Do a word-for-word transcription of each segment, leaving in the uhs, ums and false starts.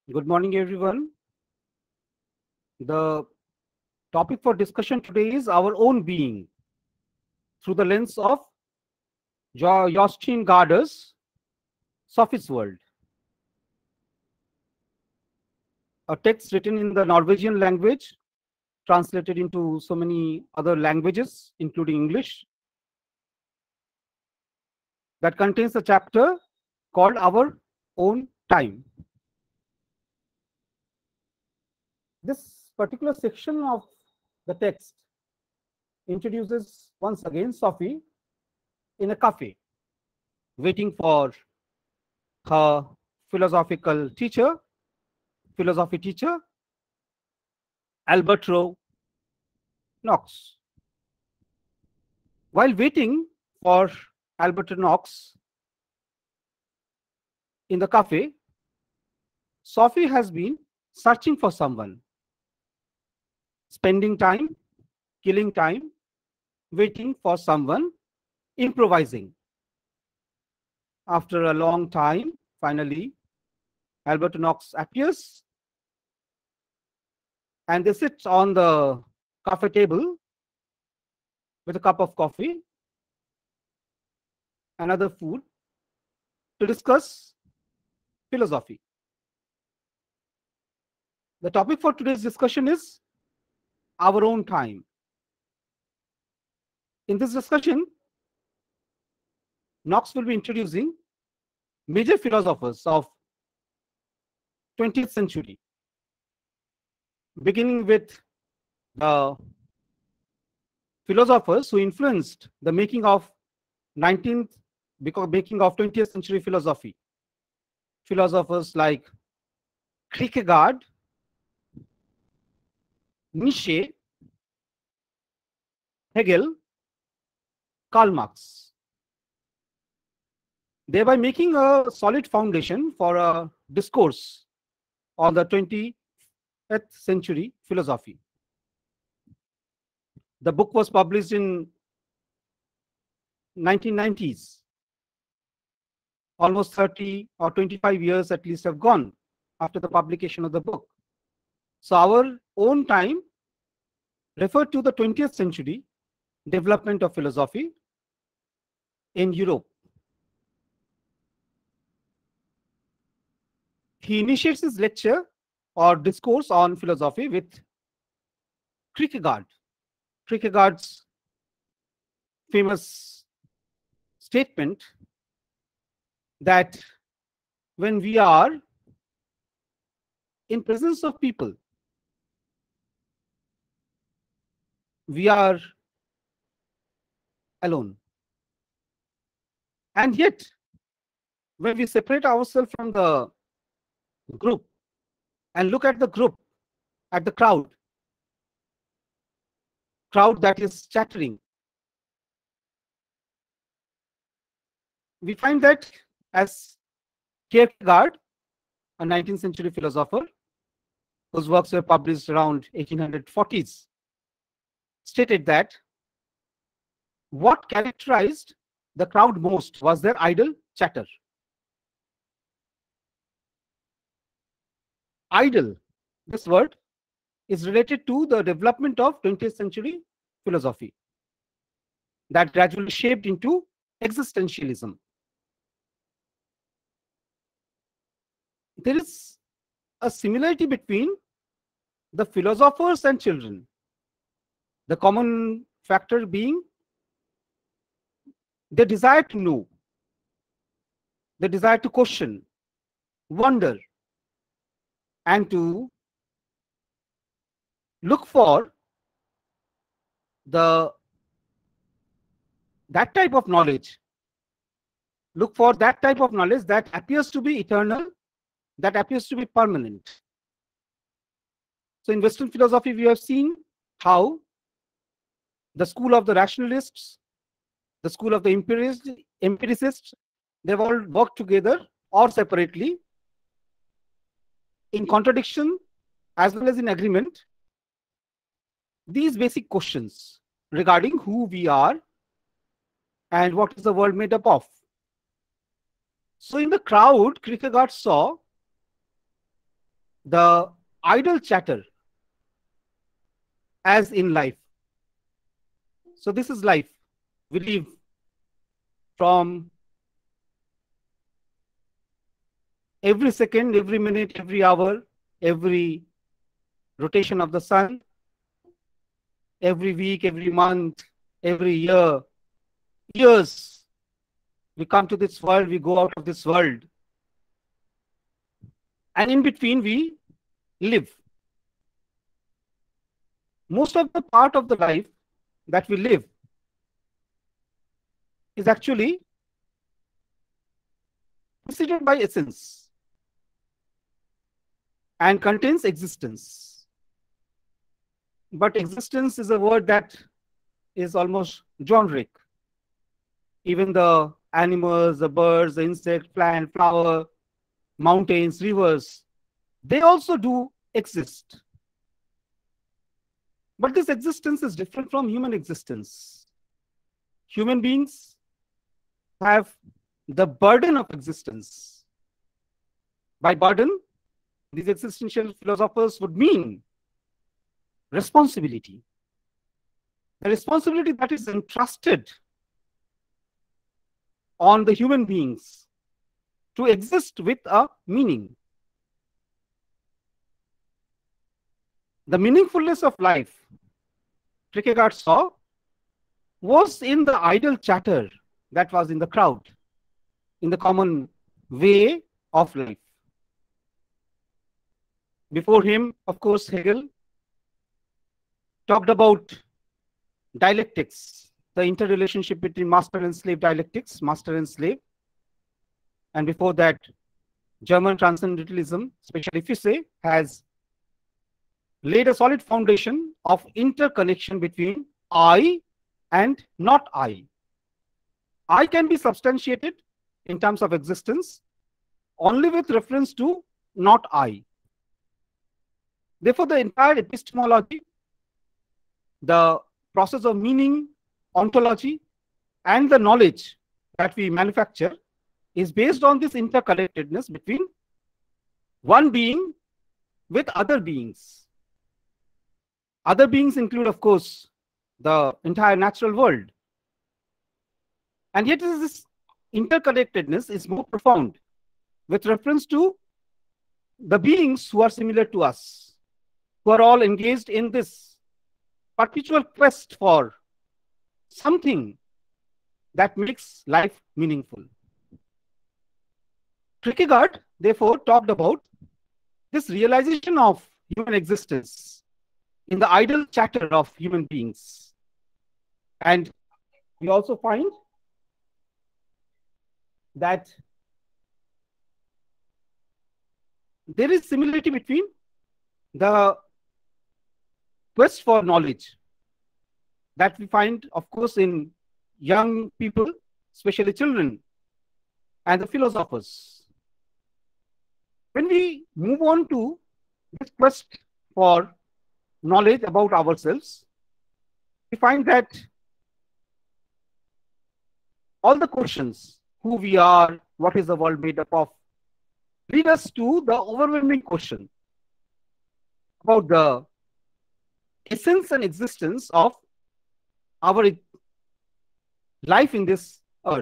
Good morning, everyone. The topic for discussion today is our own being through the lens of jo Jostein Gaarder's Sophie's World, a text written in the Norwegian language, translated into so many other languages, including English, that contains a chapter called Our Own Time. This particular section of the text introduces once again Sophie in a cafe, waiting for her philosophical teacher, philosophy teacher, Albert Rowe Knox. While waiting for Albert Knox in the cafe, Sophie has been searching for someone, spending time, killing time, waiting for someone, improvising. After a long time, finally, Albert Knox appears and they sit on the cafe table with a cup of coffee and other food to discuss philosophy. The topic for today's discussion is our own time. In this discussion, Knox will be introducing major philosophers of twentieth century, beginning with the philosophers who influenced the making of nineteenth, because making of twentieth century philosophy. Philosophers like Kierkegaard, Nietzsche, Hegel, Karl Marx, thereby making a solid foundation for a discourse on the twentieth century philosophy. The book was published in nineteen nineties. Almost thirty or twenty-five years at least have gone after the publication of the book. So our own time referred to the twentieth century development of philosophy in Europe. He initiates his lecture or discourse on philosophy with Kierkegaard. Kierkegaard's famous statement that when we are in presence of people, we are alone. And yet, when we separate ourselves from the group and look at the group, at the crowd, crowd that is chattering, we find that as Kierkegaard, a nineteenth century philosopher, whose works were published around eighteen forties, stated that what characterized the crowd most was their idle chatter. Idle, this word, is related to the development of twentieth century philosophy that gradually shaped into existentialism. There is a similarity between the philosophers and children. The common factor being the desire to know, the desire to question, wonder, and to look for the that type of knowledge, look for that type of knowledge that appears to be eternal, that appears to be permanent. So in Western philosophy, we have seen how the school of the rationalists, the school of the empiricists, they've all worked together or separately in contradiction as well as in agreement. These basic questions regarding who we are and what is the world made up of. So in the crowd, Kierkegaard saw the idle chatter as in life. So this is life. We live from every second, every minute, every hour, every rotation of the sun, every week, every month, every year, years. We come to this world, we go out of this world. And in between, we live. Most of the part of the life that we live is actually preceded by essence and contains existence. But existence is a word that is almost generic. Even the animals, the birds, the insect, plant, flower, mountains, rivers, they also do exist. But this existence is different from human existence. Human beings have the burden of existence. By burden, these existential philosophers would mean responsibility. The responsibility that is entrusted on the human beings to exist with a meaning. The meaningfulness of life, Kierkegaard saw, was in the idle chatter that was in the crowd, in the common way of life. Before him, of course, Hegel talked about dialectics, the interrelationship between master and slave dialectics, master and slave. And before that, German transcendentalism, especially Fichte, has laid a solid foundation of interconnection between I and not I. I can be substantiated in terms of existence only with reference to not I. Therefore, the entire epistemology, the process of meaning, ontology, and the knowledge that we manufacture is based on this interconnectedness between one being with other beings. Other beings include, of course, the entire natural world. And yet this interconnectedness is more profound with reference to the beings who are similar to us, who are all engaged in this perpetual quest for something that makes life meaningful. Kierkegaard, therefore, talked about this realization of human existence in the idle chatter of human beings. And we also find that there is similarity between the quest for knowledge that we find, of course, in young people, especially children, and the philosophers. When we move on to this quest for knowledge about ourselves, we find that all the questions, who we are, what is the world made up of, lead us to the overwhelming question about the essence and existence of our life in this earth.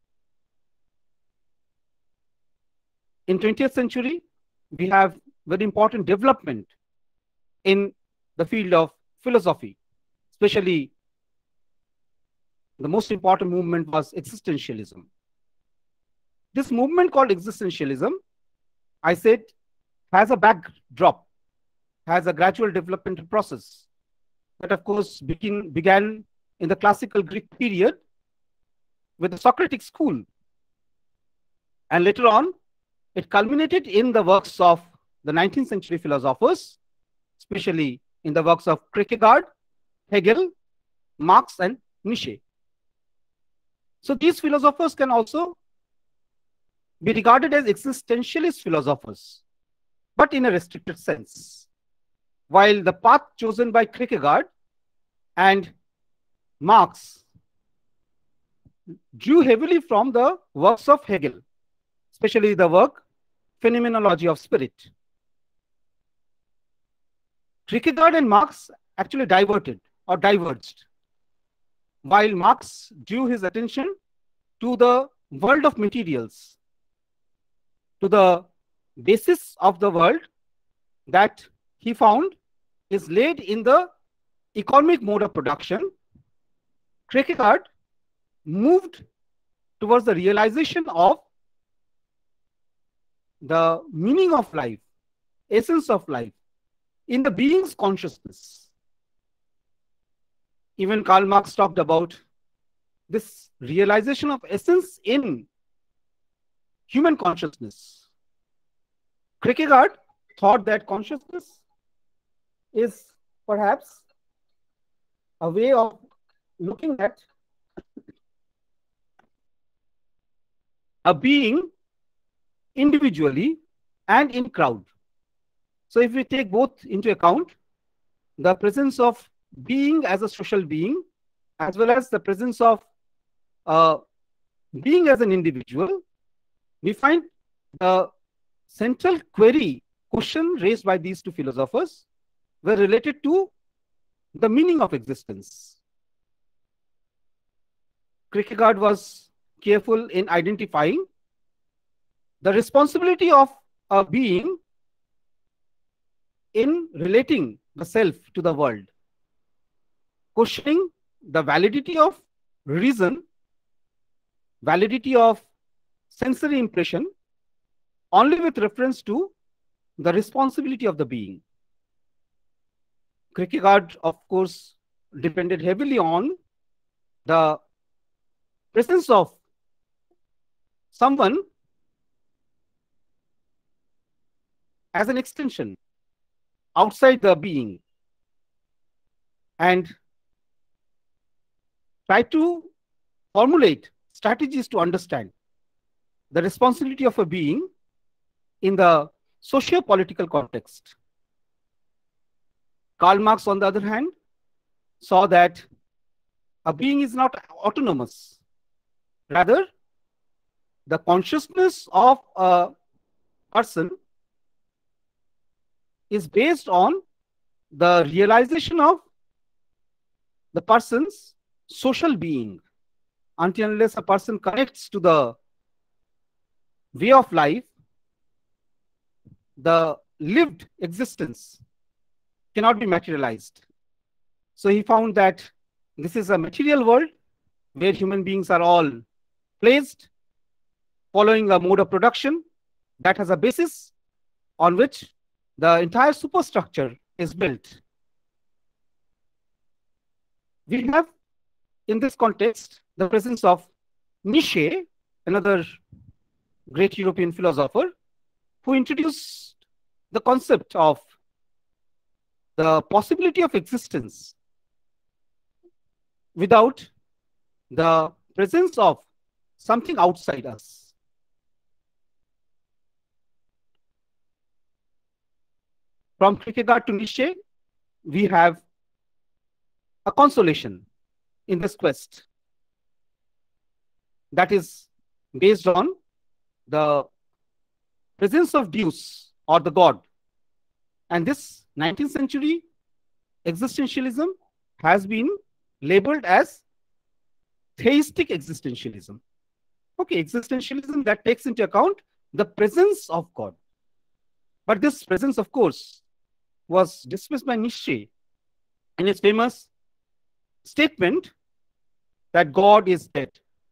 In twentieth century, we have very important development in the field of philosophy, especially the most important movement was existentialism. This movement called existentialism, I said, has a backdrop, has a gradual developmental process that, of course, begin, began in the classical Greek period with the Socratic school. And later on, it culminated in the works of the nineteenth century philosophers, especially in the works of Kierkegaard, Hegel, Marx, and Nietzsche. So these philosophers can also be regarded as existentialist philosophers, but in a restricted sense. While the path chosen by Kierkegaard and Marx drew heavily from the works of Hegel, especially the work Phenomenology of Spirit. Kierkegaard and Marx actually diverted or diverged. While Marx drew his attention to the world of materials, to the basis of the world that he found is laid in the economic mode of production, Kierkegaard moved towards the realization of the meaning of life, essence of life, in the being's consciousness. Even Karl Marx talked about this realization of essence in human consciousness. Kierkegaard thought that consciousness is perhaps a way of looking at a being individually and in crowd. So if we take both into account, the presence of being as a social being, as well as the presence of uh, being as an individual, we find the central query, question raised by these two philosophers were related to the meaning of existence. Kierkegaard was careful in identifying the responsibility of a being in relating the self to the world, questioning the validity of reason, validity of sensory impression, only with reference to the responsibility of the being. Kierkegaard, of course, depended heavily on the presence of someone as an extension outside the being, and try to formulate strategies to understand the responsibility of a being in the socio-political context. Karl Marx, on the other hand, saw that a being is not autonomous. Rather, the consciousness of a person is based on the realization of the person's social being. Until unless a person connects to the way of life, the lived existence cannot be materialized. So he found that this is a material world where human beings are all placed following a mode of production that has a basis on which the entire superstructure is built. We have, in this context, the presence of Nietzsche, another great European philosopher, who introduced the concept of the possibility of existence without the presence of something outside us. From Kierkegaard to Nietzsche, we have a consolation in this quest that is based on the presence of Deus or the God. And this nineteenth century existentialism has been labeled as theistic existentialism. Okay, existentialism that takes into account the presence of God. But this presence, of course, was dismissed by Nietzsche in his famous statement that God is dead.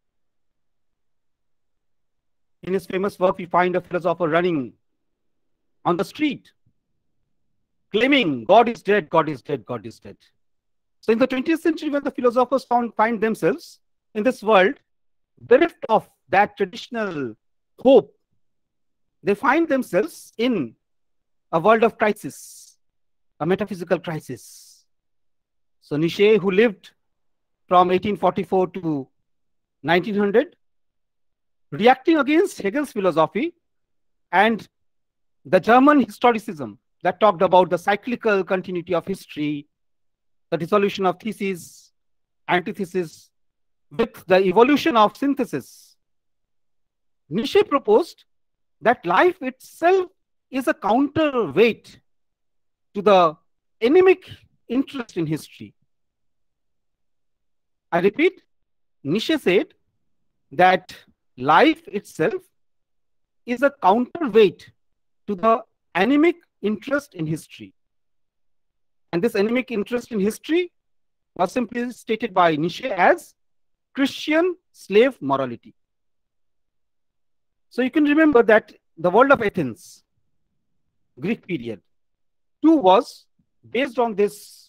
In his famous work, we find a philosopher running on the street, claiming God is dead, God is dead, God is dead. So in the twentieth century, when the philosophers found, find themselves in this world bereft of that traditional hope, they find themselves in a world of crisis, a metaphysical crisis. So Nietzsche, who lived from eighteen forty-four to nineteen hundred, reacting against Hegel's philosophy and the German historicism that talked about the cyclical continuity of history, the dissolution of thesis, antithesis, with the evolution of synthesis. Nietzsche proposed that life itself is a counterweight to the anemic interest in history. I repeat, Nietzsche said that life itself is a counterweight to the anemic interest in history. And this anemic interest in history was simply stated by Nietzsche as Christian slave morality. So you can remember that the world of Athens, Greek period, too was based on this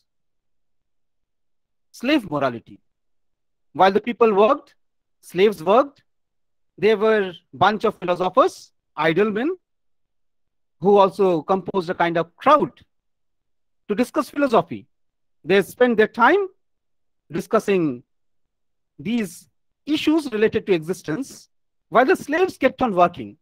slave morality. While the people worked, slaves worked, there were a bunch of philosophers, idle men, who also composed a kind of crowd to discuss philosophy. They spent their time discussing these issues related to existence, while the slaves kept on working.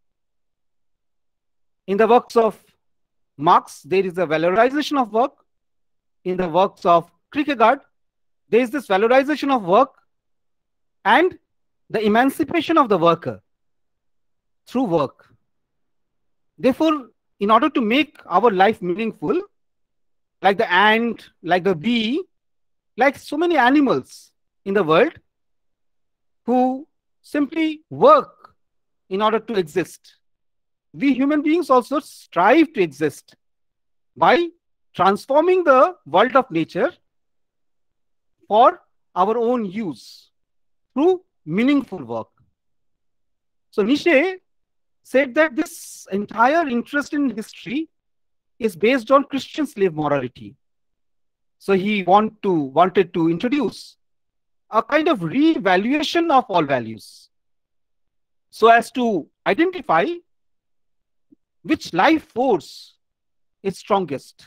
In the works of Marx, there is a valorization of work. In the works of Kierkegaard, there is this valorization of work and the emancipation of the worker through work. Therefore, in order to make our life meaningful, like the ant, like the bee, like so many animals in the world who simply work in order to exist, we human beings also strive to exist by transforming the world of nature for our own use through meaningful work. So Nietzsche said that this entire interest in history is based on Christian slave morality. So he want to, wanted to introduce a kind of re-evaluation of all values so as to identify which life force is strongest.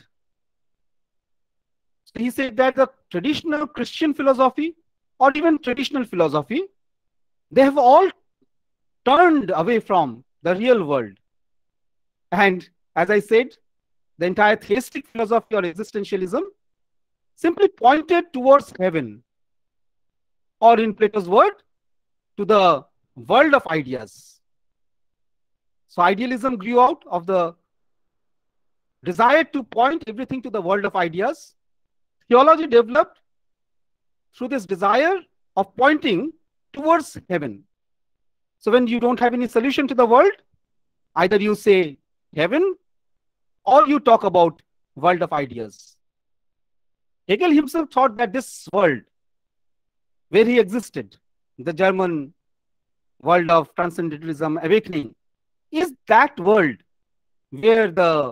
So he said that the traditional Christian philosophy or even traditional philosophy, they have all turned away from the real world. And as I said, the entire theistic philosophy or existentialism simply pointed towards heaven, or in Plato's word, to the world of ideas. So idealism grew out of the desire to point everything to the world of ideas. Theology developed through this desire of pointing towards heaven. So when you don't have any solution to the world, either you say heaven or you talk about world of ideas. Hegel himself thought that this world where he existed, the German world of transcendentalism, awakening, is that world where the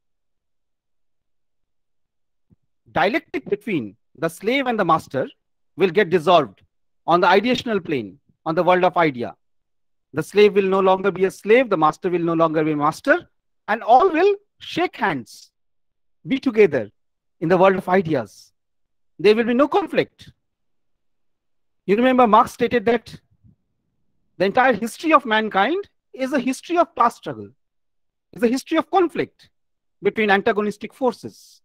dialectic between the slave and the master will get dissolved on the ideational plane, on the world of idea. The slave will no longer be a slave, the master will no longer be a master, and all will shake hands, be together in the world of ideas. There will be no conflict. You remember Marx stated that the entire history of mankind is a history of class struggle, is a history of conflict between antagonistic forces.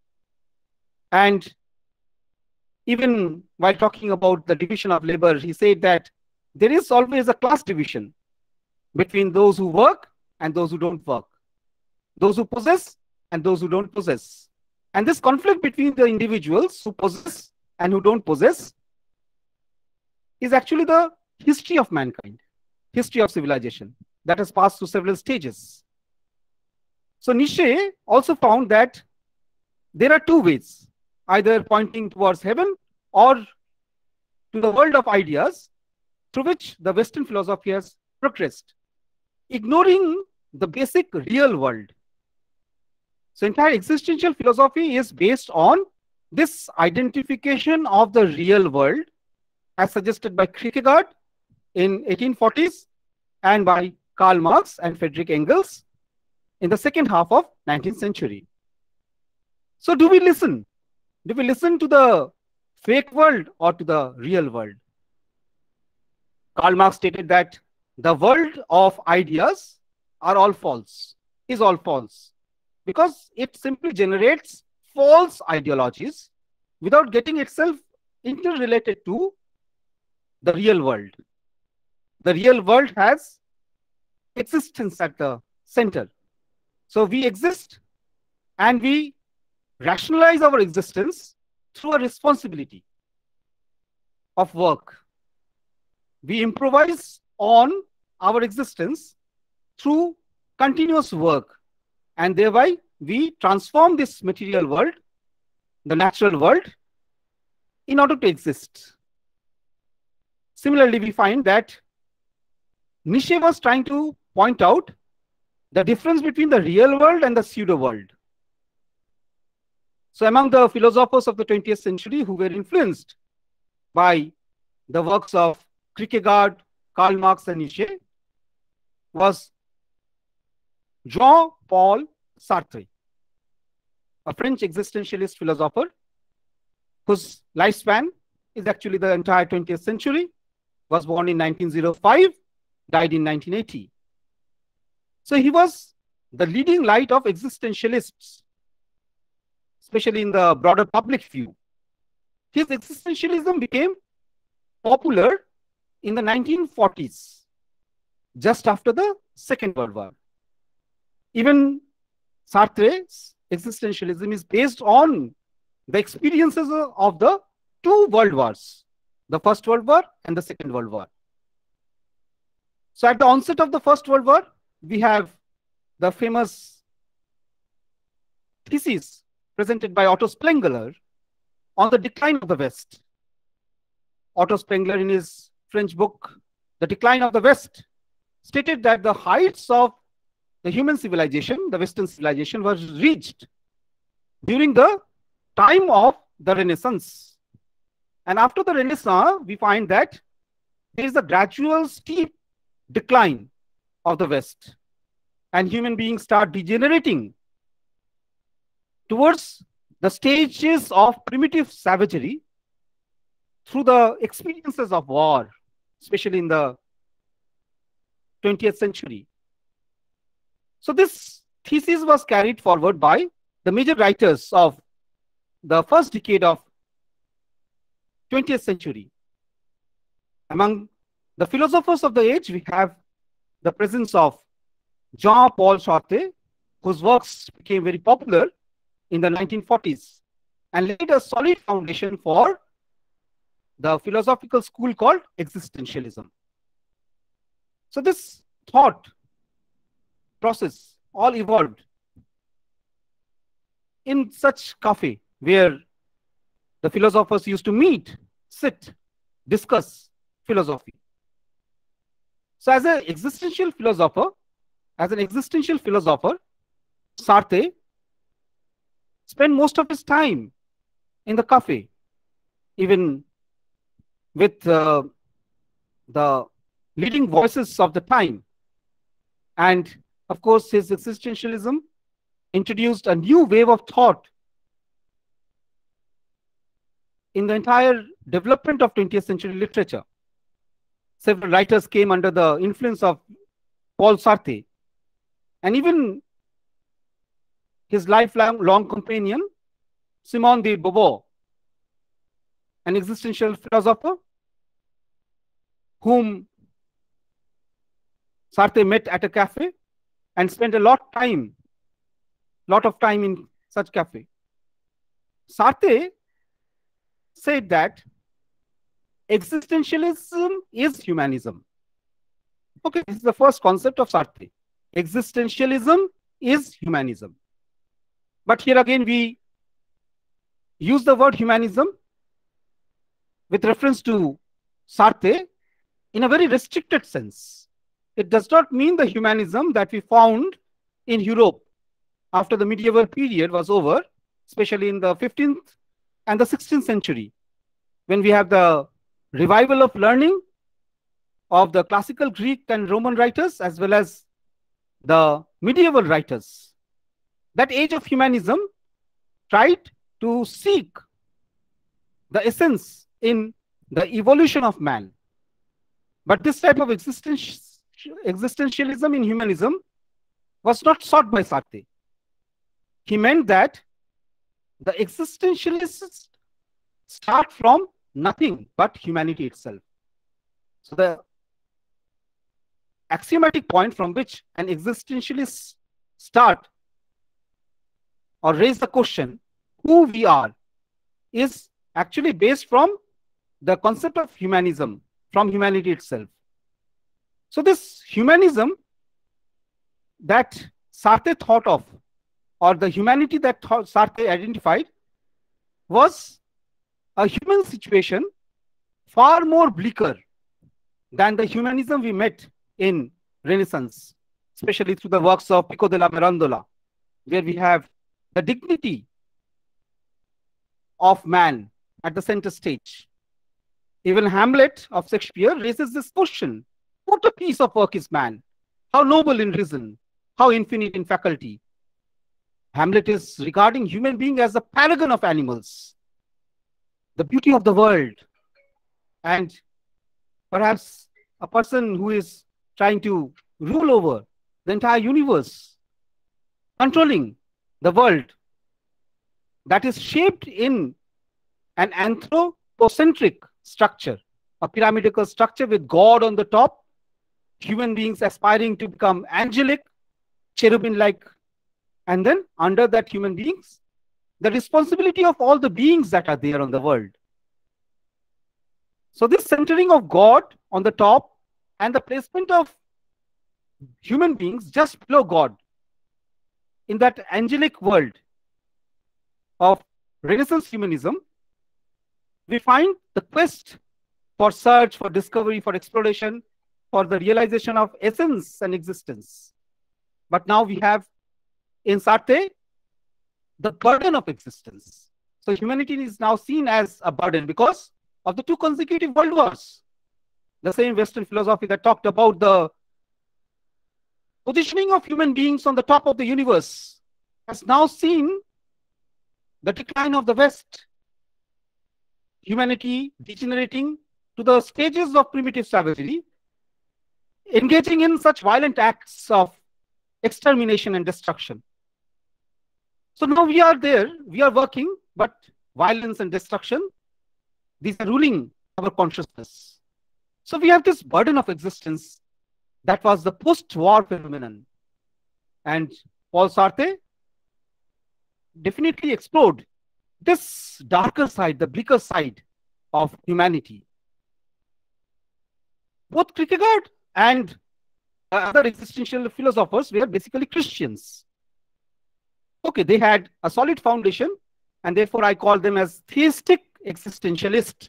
And even while talking about the division of labor, he said that there is always a class division between those who work and those who don't work, those who possess and those who don't possess. And this conflict between the individuals who possess and who don't possess is actually the history of mankind, history of civilization that has passed through several stages. So Nietzsche also found that there are two ways, either pointing towards heaven or to the world of ideas through which the Western philosophy has progressed, ignoring the basic real world. So entire existential philosophy is based on this identification of the real world as suggested by Kierkegaard in eighteen forties and by Karl Marx and Friedrich Engels in the second half of nineteenth century. So do we listen? Do we listen to the fake world or to the real world? Karl Marx stated that the world of ideas are all false, is all false, because it simply generates false ideologies without getting itself interrelated to the real world. The real world has existence at the center. So we exist and we rationalize our existence through a responsibility of work. We improvise on our existence through continuous work, and thereby we transform this material world, the natural world, in order to exist. Similarly, we find that Nietzsche was trying to point out the difference between the real world and the pseudo world. So among the philosophers of the twentieth century who were influenced by the works of Kierkegaard, Karl Marx, and Nietzsche was Jean-Paul Sartre, a French existentialist philosopher whose lifespan is actually the entire twentieth century, was born in nineteen oh five, died in nineteen eighty. So he was the leading light of existentialists, especially in the broader public view. His existentialism became popular in the nineteen forties, just after the Second World War. Even Sartre's existentialism is based on the experiences of the two world wars, the First World War and the Second World War. So at the onset of the First World War, we have the famous thesis presented by Otto Spengler on the decline of the West. Otto Spengler, in his French book, The Decline of the West, stated that the heights of the human civilization, the Western civilization, was reached during the time of the Renaissance. And after the Renaissance, we find that there is a gradual, steep decline of the West, and human beings start degenerating towards the stages of primitive savagery through the experiences of war, especially in the twentieth century. So this thesis was carried forward by the major writers of the first decade of twentieth century. Among the philosophers of the age, we have the presence of Jean-Paul Sartre, whose works became very popular in the nineteen forties and laid a solid foundation for the philosophical school called existentialism. So this thought process all evolved in such cafe where the philosophers used to meet, sit, discuss philosophy. So as an existential philosopher, as an existential philosopher, Sartre spent most of his time in the cafe, even with uh, the leading voices of the time. And of course, his existentialism introduced a new wave of thought in the entire development of twentieth century literature. Several writers came under the influence of Paul Sartre, and even his lifelong long companion, Simone de Beauvoir, an existential philosopher whom Sartre met at a cafe and spent a lot time, lot of time in such cafe. Sartre said that existentialism is humanism. Okay, this is the first concept of Sartre. Existentialism is humanism. But here again, we use the word humanism with reference to Sartre in a very restricted sense. It does not mean the humanism that we found in Europe after the medieval period was over, especially in the fifteenth and the sixteenth century, when we have the revival of learning of the classical Greek and Roman writers as well as the medieval writers. That age of humanism tried to seek the essence in the evolution of man. But this type of existentialism in humanism was not sought by Sartre. He meant that the existentialists start from nothing but humanity itself. So the axiomatic point from which an existentialist start or raise the question who we are is actually based from the concept of humanism, from humanity itself. So this humanism that Sartre thought of, or the humanity that Sartre identified, was a human situation far more bleaker than the humanism we met in Renaissance, especially through the works of Pico della Mirandola, where we have the dignity of man at the center stage. Even Hamlet of Shakespeare raises this question: what a piece of work is man? How noble in reason, how infinite in faculty. Hamlet is regarding human being as a paragon of animals, the beauty of the world, and perhaps a person who is trying to rule over the entire universe, controlling the world that is shaped in an anthropocentric structure, a pyramidal structure with God on the top, human beings aspiring to become angelic, cherubim-like, and then under that human beings, the responsibility of all the beings that are there on the world. So this centering of God on the top and the placement of human beings just below God in that angelic world of Renaissance humanism, we find the quest for search, for discovery, for exploration, for the realization of essence and existence. But now we have in Sartre the burden of existence. So humanity is now seen as a burden because of the two consecutive world wars. The same Western philosophy that talked about the positioning of human beings on the top of the universe has now seen the decline of the West, humanity degenerating to the stages of primitive savagery, engaging in such violent acts of extermination and destruction. So now we are there, we are working, but violence and destruction, these are ruling our consciousness. So we have this burden of existence that was the post-war phenomenon. And Paul Sartre definitely explored this darker side, the bleaker side of humanity. Both Kierkegaard and other existential philosophers were basically Christians. Okay, they had a solid foundation, and therefore I call them as theistic existentialists.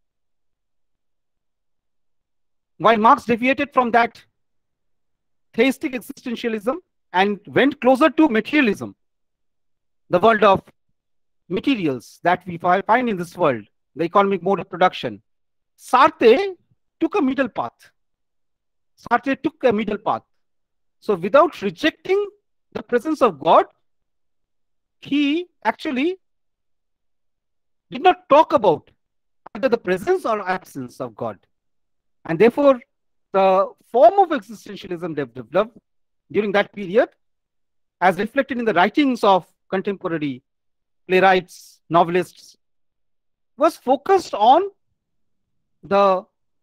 While Marx deviated from that theistic existentialism and went closer to materialism, the world of materials that we find in this world, the economic mode of production, Sartre took a middle path. Sartre took a middle path. So without rejecting the presence of God, he actually did not talk about either the presence or absence of God. And therefore, the form of existentialism developed during that period, as reflected in the writings of contemporary playwrights, novelists, was focused on the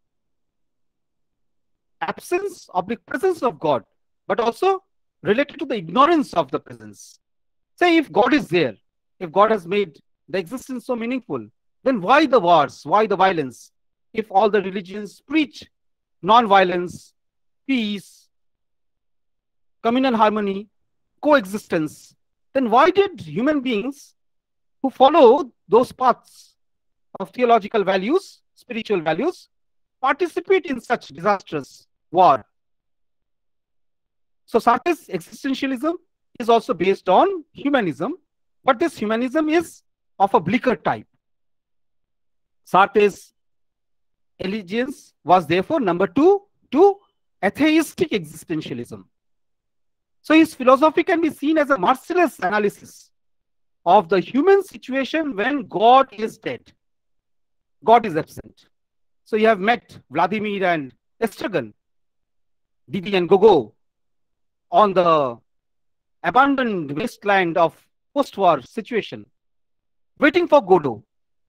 absence of the presence of God, but also related to the ignorance of the presence. Say, if God is there, if God has made the existence so meaningful, then why the wars? Why the violence? If all the religions preach non-violence, peace, communal harmony, coexistence, then why did human beings who follow those paths of theological values, spiritual values, participate in such disastrous war? So Sartre's existentialism is also based on humanism, but this humanism is of a bleaker type. Sartre's allegiance was therefore number two to atheistic existentialism. So his philosophy can be seen as a merciless analysis of the human situation when God is dead. God is absent. So you have met Vladimir and Estragon, Didi and Gogo, on the abandoned wasteland of post-war situation, waiting for Godot.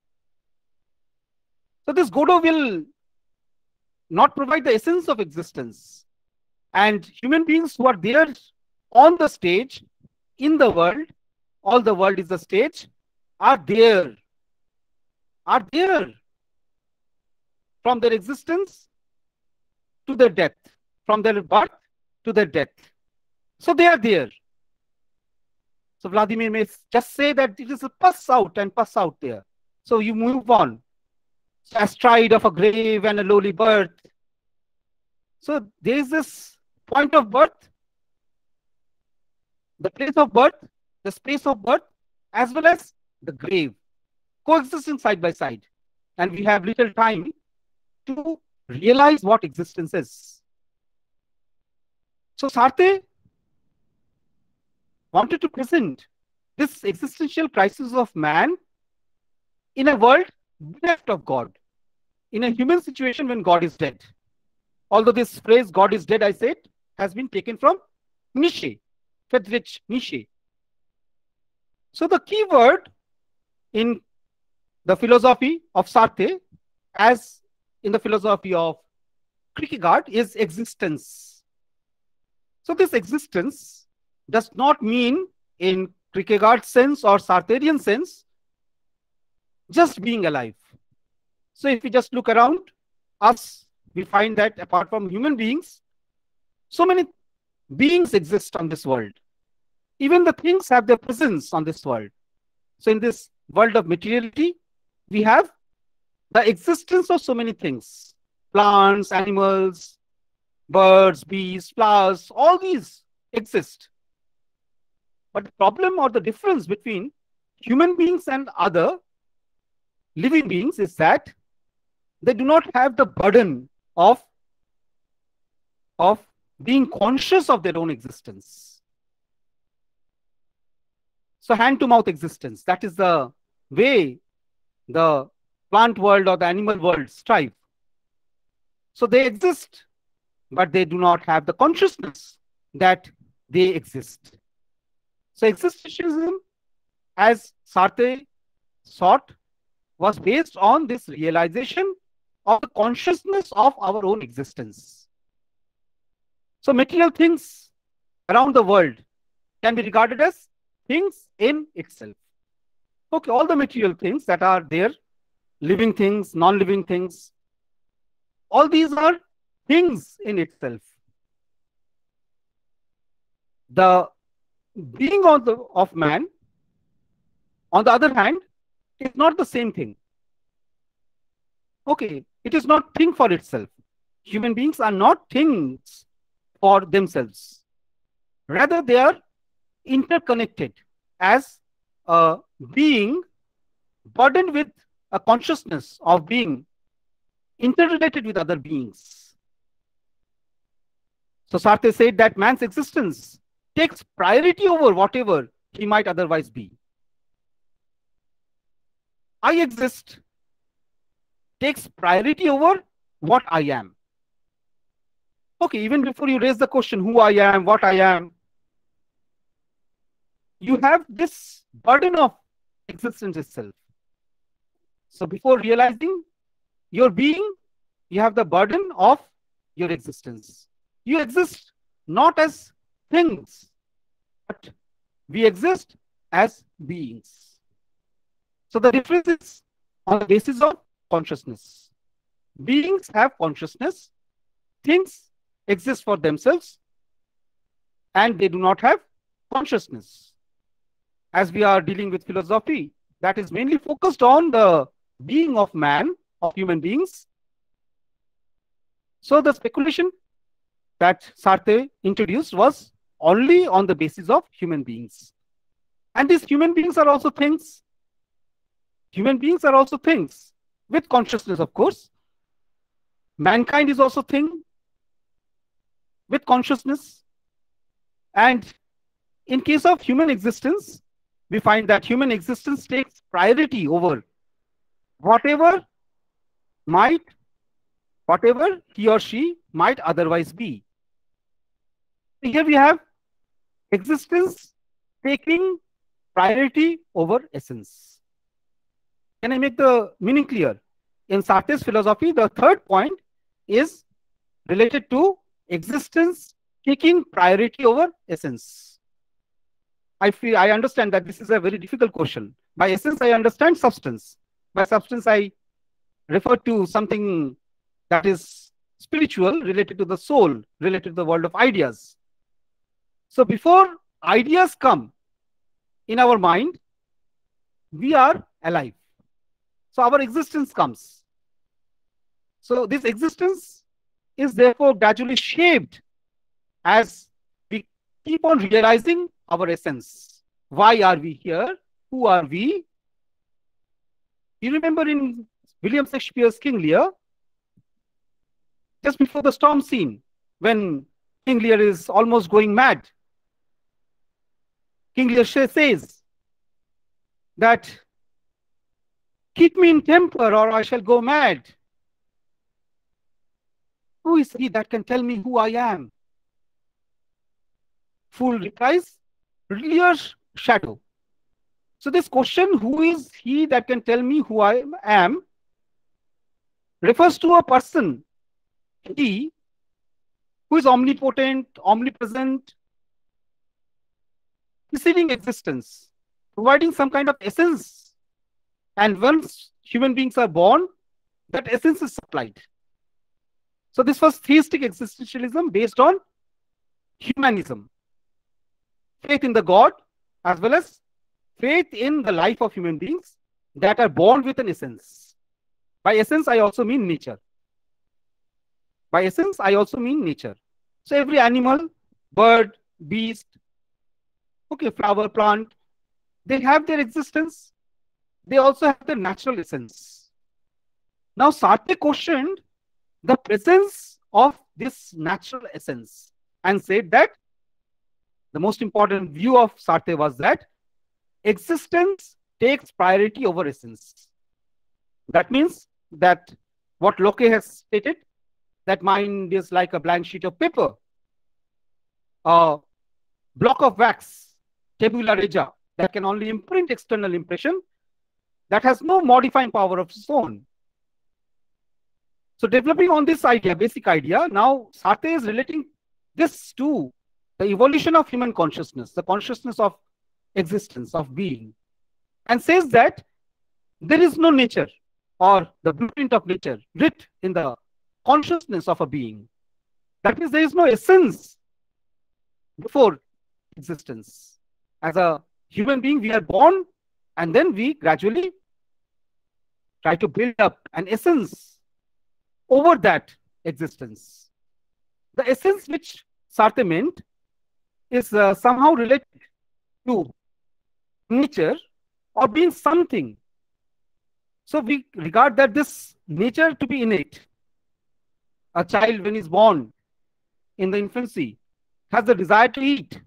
So this Godot will not provide the essence of existence. And human beings who are there on the stage, in the world, all the world is the stage, are there, are there from their existence to their death, from their birth to their death. So they are there. So Vladimir may just say that it is a pus out and pus out there. So you move on. Astride of a grave and a lowly birth. So there is this point of birth, the place of birth, the space of birth, as well as the grave, coexisting side by side. And we have little time to realize what existence is. So Sartre wanted to present this existential crisis of man in a world bereft of God, in a human situation when God is dead. Although this phrase, God is dead, I said, has been taken from Nietzsche, Friedrich Nietzsche. So the key word in the philosophy of Sartre, as in the philosophy of Kierkegaard, is existence. So this existence does not mean, in Kierkegaard's sense or Sartrean sense, just being alive. So if we just look around us, we find that apart from human beings, so many beings exist on this world. Even the things have their presence on this world. So in this world of materiality, we have the existence of so many things. Plants, animals, birds, bees, flowers, all these exist. But the problem or the difference between human beings and other living beings is that they do not have the burden of, of being conscious of their own existence. So hand-to-mouth existence, that is the way the plant world or the animal world strive. So they exist, but they do not have the consciousness that they exist. So existentialism, as Sartre sought, was based on this realization of the consciousness of our own existence. So material things around the world can be regarded as things in itself. Okay, all the material things that are there, living things, non-living things, all these are things in itself. The being of, the, of man, on the other hand, is not the same thing. Okay, it is not thing for itself. Human beings are not things for themselves. Rather, they are interconnected as a being burdened with a consciousness of being interrelated with other beings. So Sartre said that man's existence takes priority over whatever he might otherwise be. I exist takes priority over what I am. Okay, even before you raise the question, who I am, what I am, you have this burden of existence itself. So before realizing your being, you have the burden of your existence. You exist not as things, but we exist as beings. So the difference is on the basis of consciousness. Beings have consciousness, things exist for themselves, and they do not have consciousness. As we are dealing with philosophy, that is mainly focused on the being of man, of human beings. So the speculation that Sartre introduced was only on the basis of human beings. And these human beings are also things. Human beings are also things with consciousness, of course. Mankind is also thing with consciousness. And in case of human existence, we find that human existence takes priority over whatever might, whatever he or she might otherwise be. Here we have existence taking priority over essence. Can I make the meaning clear? In Sartre's philosophy, the third point is related to existence taking priority over essence. I feel I understand that this is a very difficult question. By essence, I understand substance. By substance, I refer to something that is spiritual, related to the soul, related to the world of ideas. So before ideas come in our mind, we are alive. So our existence comes. So this existence is therefore gradually shaped as we keep on realizing our essence. Why are we here? Who are we? You remember in William Shakespeare's King Lear, just before the storm scene, when King Lear is almost going mad, King Lear says that, keep me in temper or I shall go mad. Who is he that can tell me who I am? Fool replies, Lear's shadow. So this question, who is he that can tell me who I am, refers to a person, he, who is omnipotent, omnipresent, preceding existence, providing some kind of essence. And once human beings are born, that essence is supplied. So this was theistic existentialism based on humanism. Faith in the God, as well as faith in the life of human beings that are born with an essence. By essence, I also mean nature. By essence, I also mean nature. So every animal, bird, beast, okay, flower, plant, they have their existence. They also have their natural essence. Now, Sartre questioned the presence of this natural essence and said that the most important view of Sartre was that existence takes priority over essence. That means that what Locke has stated, that mind is like a blank sheet of paper, a block of wax, tabula rasa, that can only imprint external impression, that has no modifying power of its own. So developing on this idea, basic idea, now Sartre is relating this to the evolution of human consciousness, the consciousness of existence, of being, and says that there is no nature or the blueprint of nature writ in the consciousness of a being. That means there is no essence before existence. As a human being, we are born and then we gradually try to build up an essence over that existence. The essence which Sartre meant is uh, somehow related to nature or being something. So we regard that this nature to be innate. A child, when he's born in the infancy, has the desire to eat,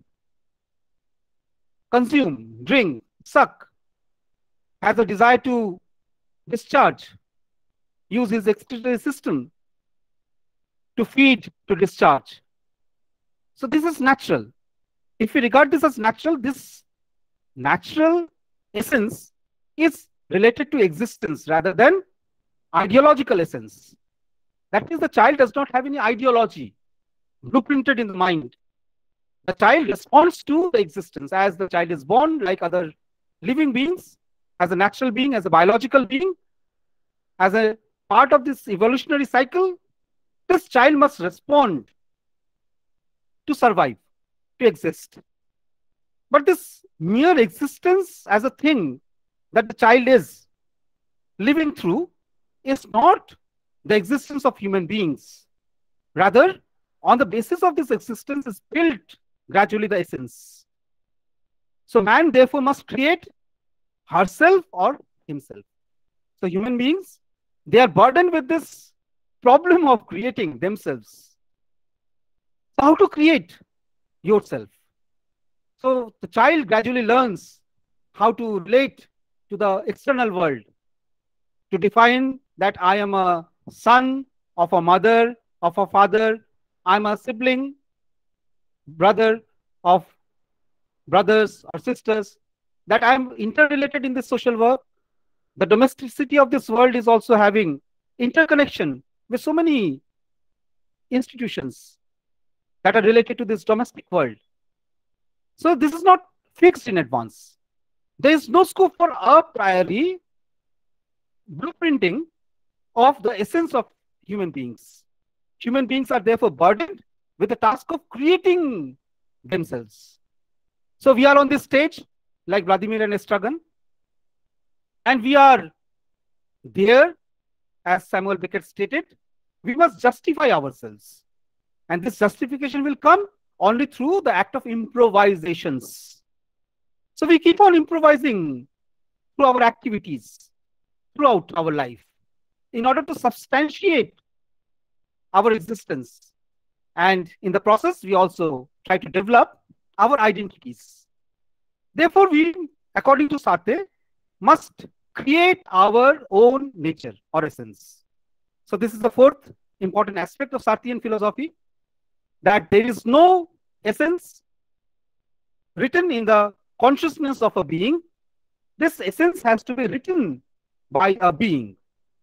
consume, drink, suck, has a desire to discharge, use his excretory system to feed, to discharge. So this is natural. If we regard this as natural, this natural essence is related to existence rather than ideological essence. That means the child does not have any ideology blueprinted in the mind. The child responds to the existence as the child is born, like other living beings, as a natural being, as a biological being, as a part of this evolutionary cycle. This child must respond to survive, to exist. But this mere existence as a thing that the child is living through is not the existence of human beings. Rather, on the basis of this existence is built gradually the essence. So man therefore must create herself or himself. So human beings, they are burdened with this problem of creating themselves. So how to create yourself? So the child gradually learns how to relate to the external world, to define that I am a son of a mother, of a father, I'm a sibling, brother of brothers or sisters, that I'm interrelated in this social work. The domesticity of this world is also having interconnection with so many institutions that are related to this domestic world. So this is not fixed in advance. There is no scope for a priori blueprinting of the essence of human beings. Human beings are therefore burdened with the task of creating themselves. So we are on this stage, like Vladimir and Estragon, and we are there, as Samuel Beckett stated, we must justify ourselves. And this justification will come only through the act of improvisations. So we keep on improvising through our activities, throughout our life, in order to substantiate our existence. And in the process, we also try to develop our identities. Therefore, we, according to Sartre, must create our own nature or essence. So this is the fourth important aspect of Sartrean philosophy, that there is no essence written in the consciousness of a being. This essence has to be written by a being.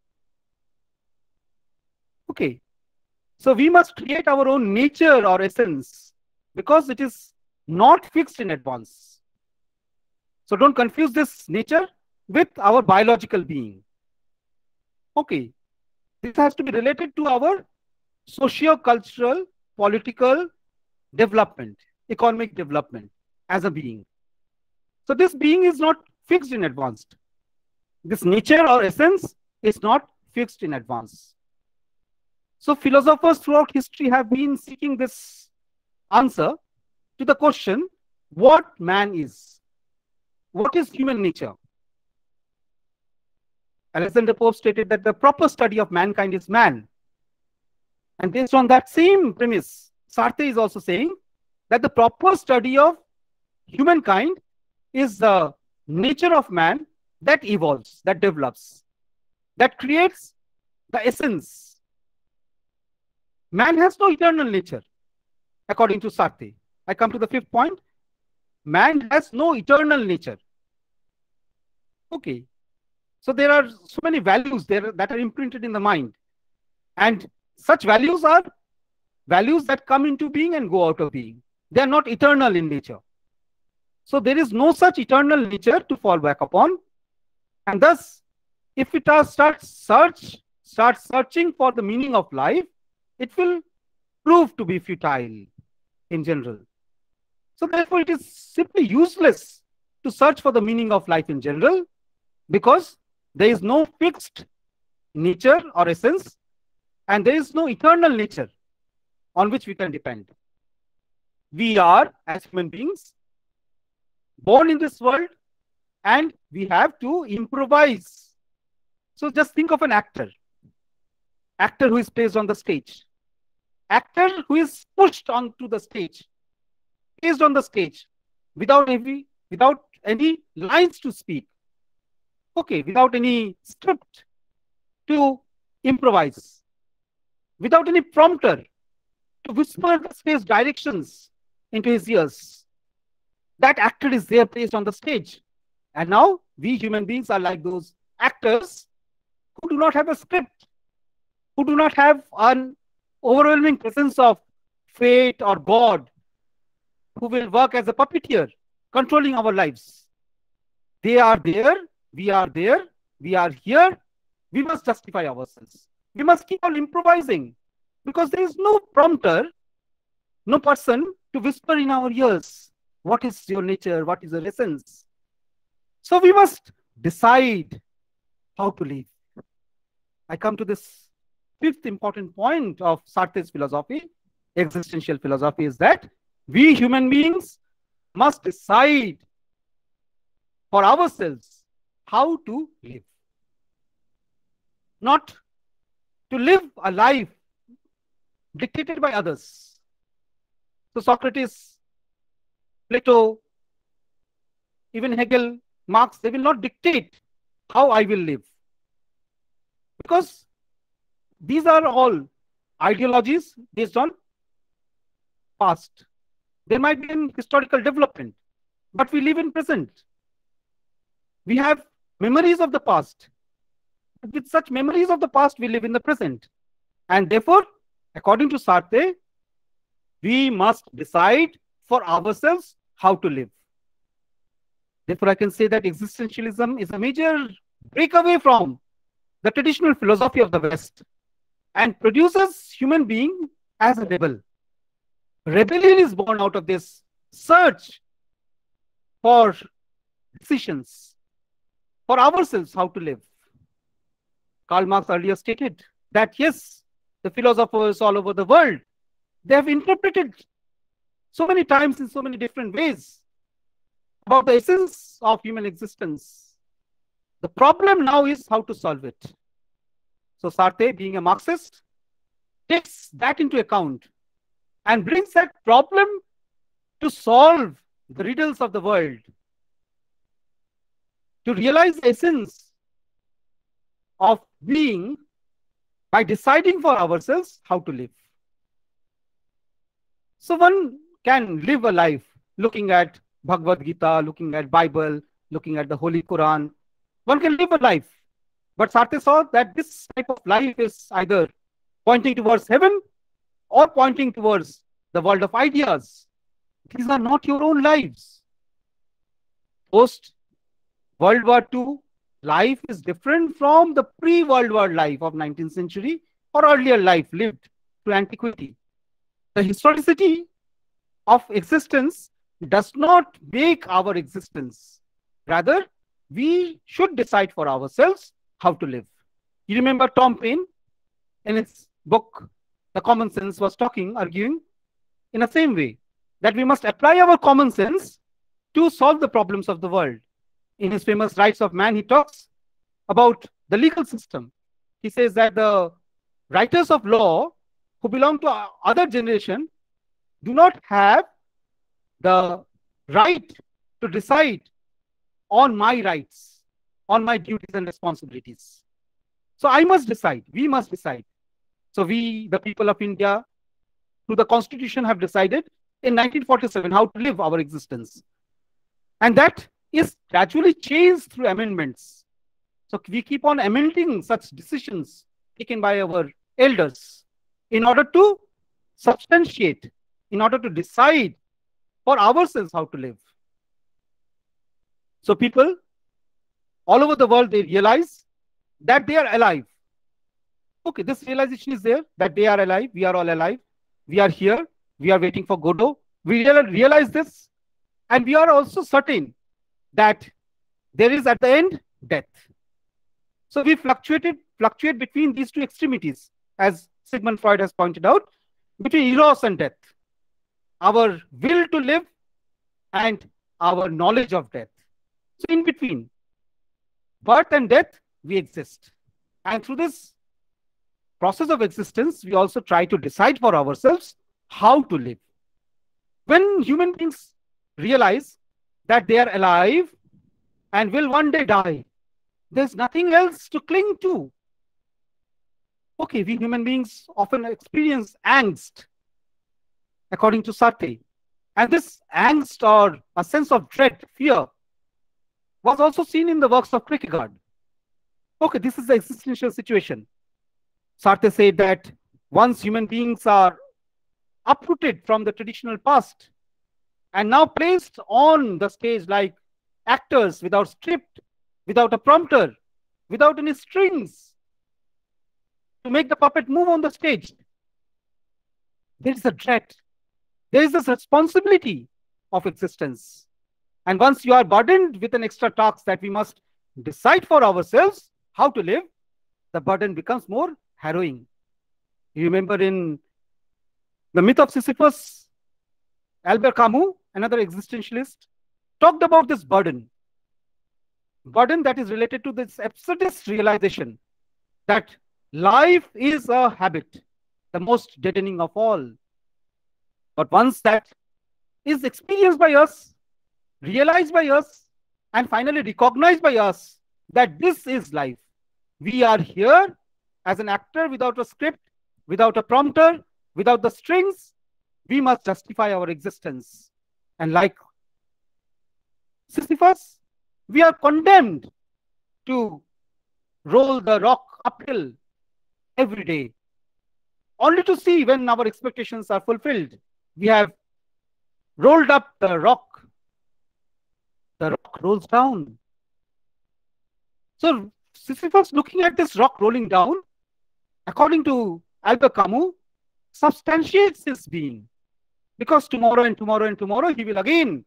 Okay. So we must create our own nature or essence because it is not fixed in advance. So don't confuse this nature with our biological being. Okay. This has to be related to our socio-cultural, political development, economic development as a being. So this being is not fixed in advance. This nature or essence is not fixed in advance. So philosophers throughout history have been seeking this answer to the question, what man is? What is human nature? Alexander Pope stated that the proper study of mankind is man. And based on that same premise, Sartre is also saying that the proper study of humankind is the nature of man that evolves, that develops, that creates the essence. Man has no eternal nature, according to Sartre. I come to the fifth point. Man has no eternal nature. Okay. So there are so many values there that are imprinted in the mind. And such values are values that come into being and go out of being. They are not eternal in nature. So there is no such eternal nature to fall back upon. And thus, if we start search, start searching for the meaning of life, it will prove to be futile in general. So therefore, it is simply useless to search for the meaning of life in general, because there is no fixed nature or essence, and there is no eternal nature on which we can depend. We are, as human beings, born in this world, and we have to improvise. So just think of an actor. Actor who is placed on the stage. Actor who is pushed onto the stage, placed on the stage, without any, without any lines to speak. Okay, without any script to improvise, without any prompter to whisper the stage directions into his ears. That actor is there placed on the stage. And now we human beings are like those actors who do not have a script, who do not have an overwhelming presence of fate or God, who will work as a puppeteer, controlling our lives. They are there, we are there, we are here. We must justify ourselves. We must keep on improvising, because there is no prompter, no person to whisper in our ears, what is your nature, what is your essence. So we must decide how to live. I come to this fifth important point of Sartre's philosophy, existential philosophy, is that we human beings must decide for ourselves how to live. Not to live a life dictated by others. So Socrates, Plato, even Hegel, Marx, they will not dictate how I will live. Because these are all ideologies based on past. There might be an historical development, but we live in present. We have memories of the past. With such memories of the past, we live in the present. And therefore, according to Sartre, we must decide for ourselves how to live. Therefore, I can say that existentialism is a major breakaway from the traditional philosophy of the West and produces human being as a rebel. Rebellion is born out of this search for decisions, for ourselves how to live. Karl Marx earlier stated that yes, the philosophers all over the world, they have interpreted so many times in so many different ways about the essence of human existence. The problem now is how to solve it. So Sartre, being a Marxist, takes that into account and brings that problem to solve the riddles of the world, to realize the essence of being by deciding for ourselves how to live. So one can live a life looking at Bhagavad Gita, looking at Bible, looking at the Holy Quran. One can live a life. But Sartre saw that this type of life is either pointing towards heaven or pointing towards the world of ideas. These are not your own lives. Post World War Two, life is different from the pre-World War life of nineteenth century or earlier life lived through antiquity. The historicity of existence does not make our existence. Rather, we should decide for ourselves how to live. You remember Tom Paine in his book, The Common Sense, was talking, arguing in the same way that we must apply our common sense to solve the problems of the world. In his famous Rights of Man, he talks about the legal system. He says that the writers of law who belong to other generation do not have the right to decide on my rights, on my duties and responsibilities. So I must decide, we must decide. So we, the people of India, through the Constitution, have decided in nineteen forty-seven how to live our existence. And that is gradually changed through amendments. So we keep on amending such decisions taken by our elders in order to substantiate, in order to decide for ourselves how to live. So people all over the world, they realize that they are alive. Okay, this realization is there, that they are alive, we are all alive, we are here, we are waiting for Godot. We realize this, and we are also certain that there is at the end death. So we fluctuated, fluctuate between these two extremities, as Sigmund Freud has pointed out, between eros and death. Our will to live and our knowledge of death. So in between birth and death, we exist. And through this process of existence, we also try to decide for ourselves how to live. When human beings realize that they are alive and will one day die, there's nothing else to cling to. Okay, we human beings often experience angst, according to Sartre. And this angst, or a sense of dread, fear, was also seen in the works of Kierkegaard. Okay, this is the existential situation. Sartre said that once human beings are uprooted from the traditional past and now placed on the stage like actors without script, without a prompter, without any strings to make the puppet move on the stage, there is a dread. There is this responsibility of existence. And once you are burdened with an extra task that we must decide for ourselves how to live, the burden becomes more harrowing. You remember in The Myth of Sisyphus, Albert Camus, another existentialist, talked about this burden. Burden that is related to this absurdist realization that life is a habit, the most deadening of all. But once that is experienced by us, realized by us, and finally recognized by us that this is life, we are here as an actor without a script, without a prompter, without the strings. We must justify our existence. And like Sisyphus, we are condemned to roll the rock uphill every day, only to see when our expectations are fulfilled. We have rolled up the rock, the rock rock rolls down. So Sisyphus, looking at this rock rolling down, according to Albert Camus, substantiates his being. Because tomorrow and tomorrow and tomorrow he will again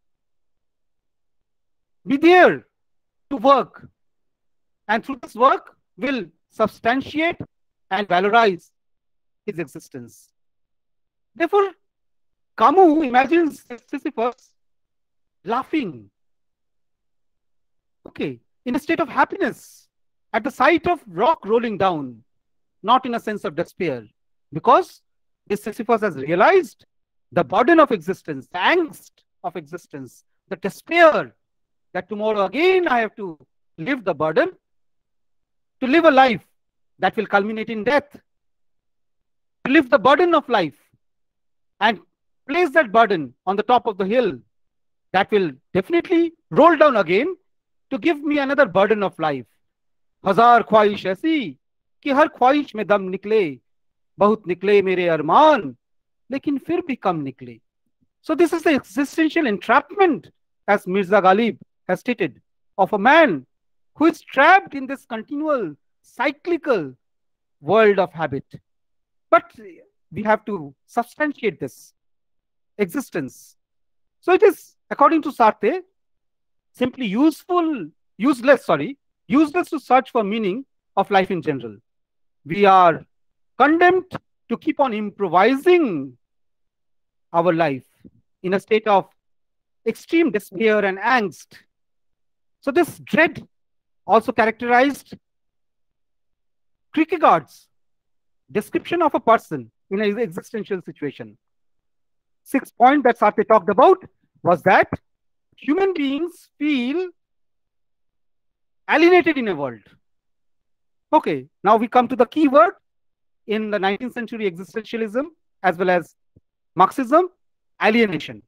be there to work. And through this work will substantiate and valorize his existence. Therefore, Camus imagines Sisyphus laughing, okay, in a state of happiness at the sight of rock rolling down, not in a sense of despair, because this Sisyphus has realized the burden of existence, the angst of existence, the despair that tomorrow again I have to live the burden, to live a life that will culminate in death, to live the burden of life and place that burden on the top of the hill that will definitely roll down again to give me another burden of life. हजार ख्वाहिश ऐसी कि हर ख्वाहिश में दम निकले, बहुत निकले मेरे अरमान, लेकिन फिर भी कम निकले. So this is the existential entrapment, as Mirza Ghalib has stated, of a man who is trapped in this continual cyclical world of habit. But we have to substantiate this existence. So it is, according to Sartre, simply useful, useless, sorry, useless to search for meaning of life in general. We are condemned to keep on improvising our life in a state of extreme despair and angst. So this dread also characterized Kierkegaard's description of a person in an existential situation. Sixth point that Sartre talked about was that human beings feel alienated in a world. Okay, now we come to the key word in the nineteenth century existentialism as well as Marxism, alienation.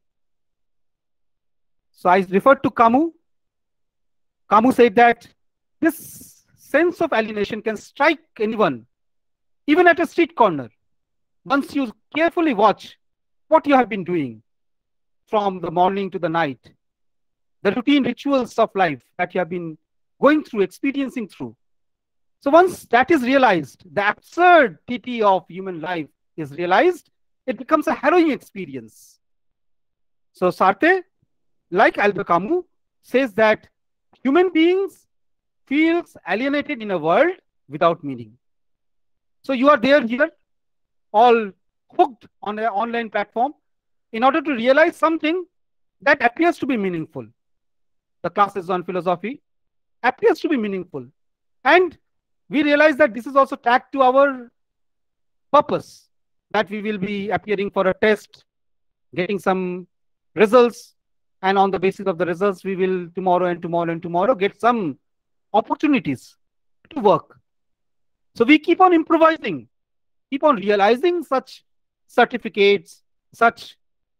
So I referred to Camus. Camus said that this sense of alienation can strike anyone, even at a street corner, once you carefully watch what you have been doing from the morning to the night, the routine rituals of life that you have been going through, experiencing through. So once that is realized, the absurdity of human life is realized, it becomes a harrowing experience. So Sartre, like Albert Camus, says that human beings feel alienated in a world without meaning. So you are there here, all hooked on an online platform in order to realize something that appears to be meaningful. The classes on philosophy appears to be meaningful. And we realize that this is also tagged to our purpose, that we will be appearing for a test, getting some results, and on the basis of the results, we will tomorrow and tomorrow and tomorrow get some opportunities to work. So we keep on improvising, keep on realizing such certificates, such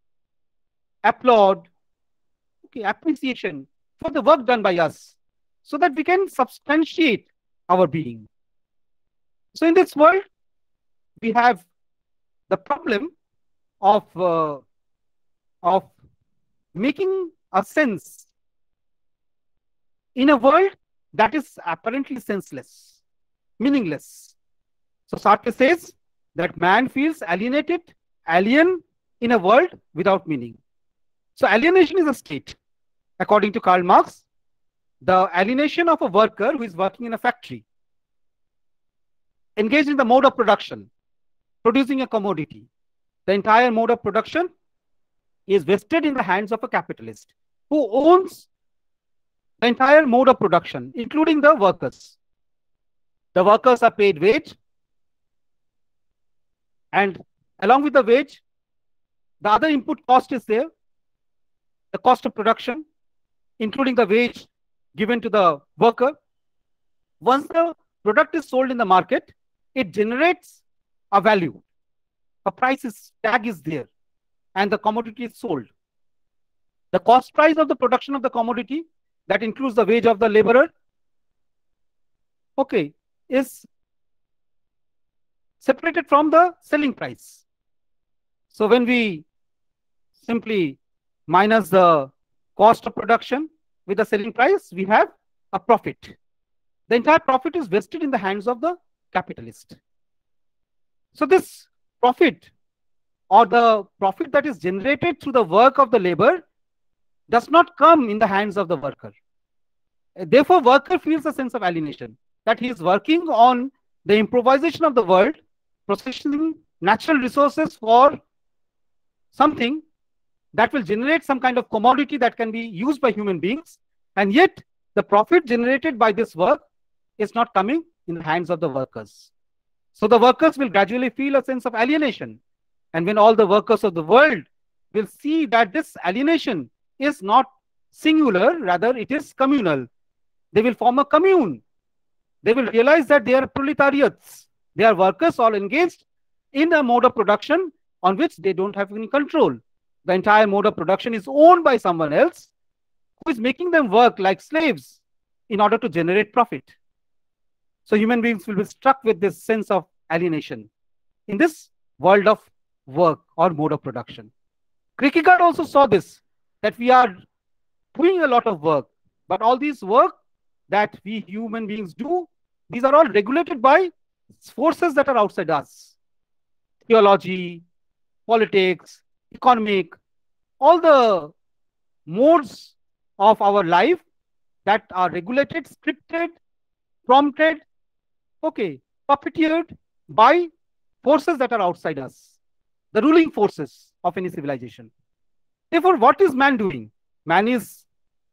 applaud, okay, appreciation for the work done by us, so that we can substantiate our being. So in this world, we have the problem of, uh, of making a sense in a world that is apparently senseless, meaningless. So Sartre says that man feels alienated, alien in a world without meaning. So alienation is a state. According to Karl Marx, the alienation of a worker who is working in a factory, engaged in the mode of production, producing a commodity. The entire mode of production is vested in the hands of a capitalist who owns the entire mode of production, including the workers. The workers are paid wage, and along with the wage, the other input cost is there, the cost of production, including the wage given to the worker. Once the product is sold in the market, it generates a value. A price is, tag is there, and the commodity is sold. The cost price of the production of the commodity, that includes the wage of the laborer, okay, is separated from the selling price. So when we simply minus the cost of production with the selling price, we have a profit. The entire profit is vested in the hands of the capitalist. So this profit, or the profit that is generated through the work of the labor, does not come in the hands of the worker. Therefore, worker feels a sense of alienation, that he is working on the improvisation of the world, processing natural resources for something that will generate some kind of commodity that can be used by human beings, and yet the profit generated by this work is not coming in the hands of the workers. So the workers will gradually feel a sense of alienation. And when all the workers of the world will see that this alienation is not singular, rather it is communal, they will form a commune. They will realize that they are proletariats. They are workers all engaged in a mode of production on which they don't have any control. The entire mode of production is owned by someone else who is making them work like slaves in order to generate profit. So human beings will be struck with this sense of alienation in this world of work or mode of production. Kierkegaard also saw this, that we are doing a lot of work, but all these work that we human beings do, these are all regulated by forces that are outside us. Theology, politics, economic, all the modes of our life that are regulated, scripted, prompted, okay, puppeteered by forces that are outside us, the ruling forces of any civilization. Therefore, what is man doing? Man is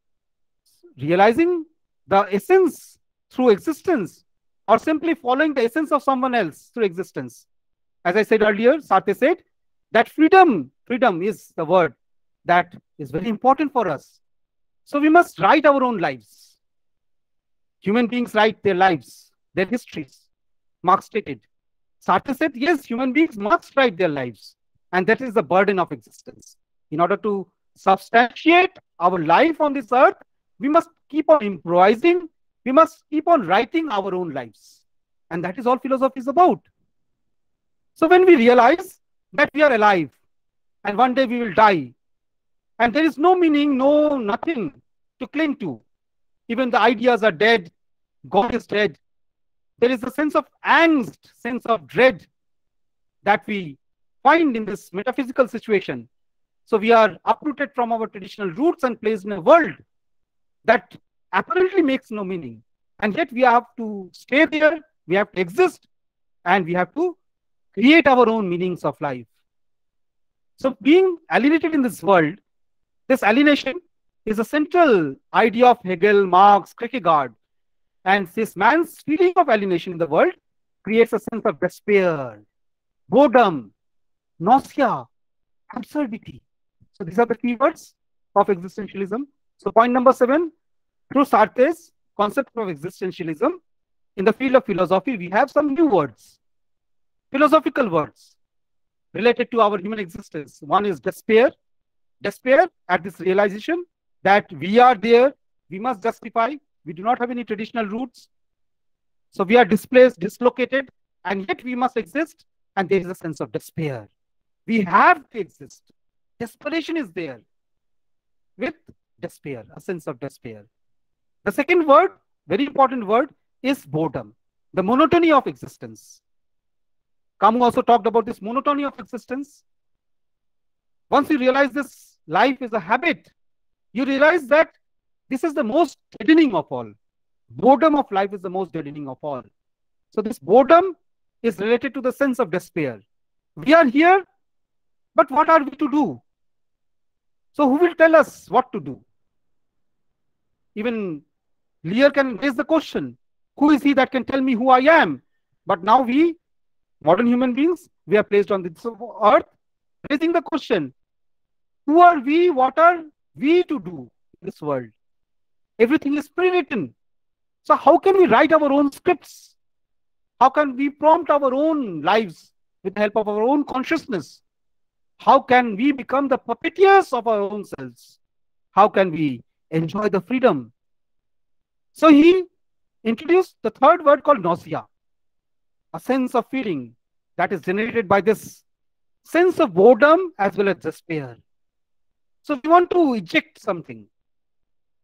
realizing the essence through existence, or simply following the essence of someone else through existence. As I said earlier, Sartre said that freedom, freedom is the word that is very important for us. So we must write our own lives. Human beings write their lives, their histories. Marx stated. Sartre said, yes, human beings must write their lives. And that is the burden of existence. In order to substantiate our life on this earth, we must keep on improvising. We must keep on writing our own lives. And that is all philosophy is about. So when we realize that we are alive and one day we will die, and there is no meaning, no nothing to cling to. Even the ideas are dead. God is dead. There is a sense of angst, sense of dread that we find in this metaphysical situation. So we are uprooted from our traditional roots and placed in a world that apparently makes no meaning. And yet we have to stay there, we have to exist, and we have to create our own meanings of life. So being alienated in this world, this alienation is a central idea of Hegel, Marx, Kierkegaard. And this man's feeling of alienation in the world creates a sense of despair, boredom, nausea, absurdity. So these are the keywords of existentialism. So point number seven, through Sartre's concept of existentialism, in the field of philosophy, we have some new words, philosophical words related to our human existence. One is despair. Despair at this realization that we are there, we must justify, we do not have any traditional roots. So we are displaced, dislocated, and yet we must exist, and there is a sense of despair. We have to exist. Desperation is there with despair, a sense of despair. The second word, very important word, is boredom, the monotony of existence. Camus also talked about this monotony of existence. Once you realize this life is a habit, you realize that this is the most deadening of all. Boredom of life is the most deadening of all. So this boredom is related to the sense of despair. We are here, but what are we to do? So who will tell us what to do? Even Lear can raise the question, who is he that can tell me who I am? But now we, modern human beings, we are placed on this earth, raising the question, who are we? What are we to do in this world? Everything is pre-written. So how can we write our own scripts? How can we prompt our own lives with the help of our own consciousness? How can we become the puppeteers of our own selves? How can we enjoy the freedom? So he introduced the third word called nausea, a sense of feeling that is generated by this sense of boredom as well as despair. So we want to eject something.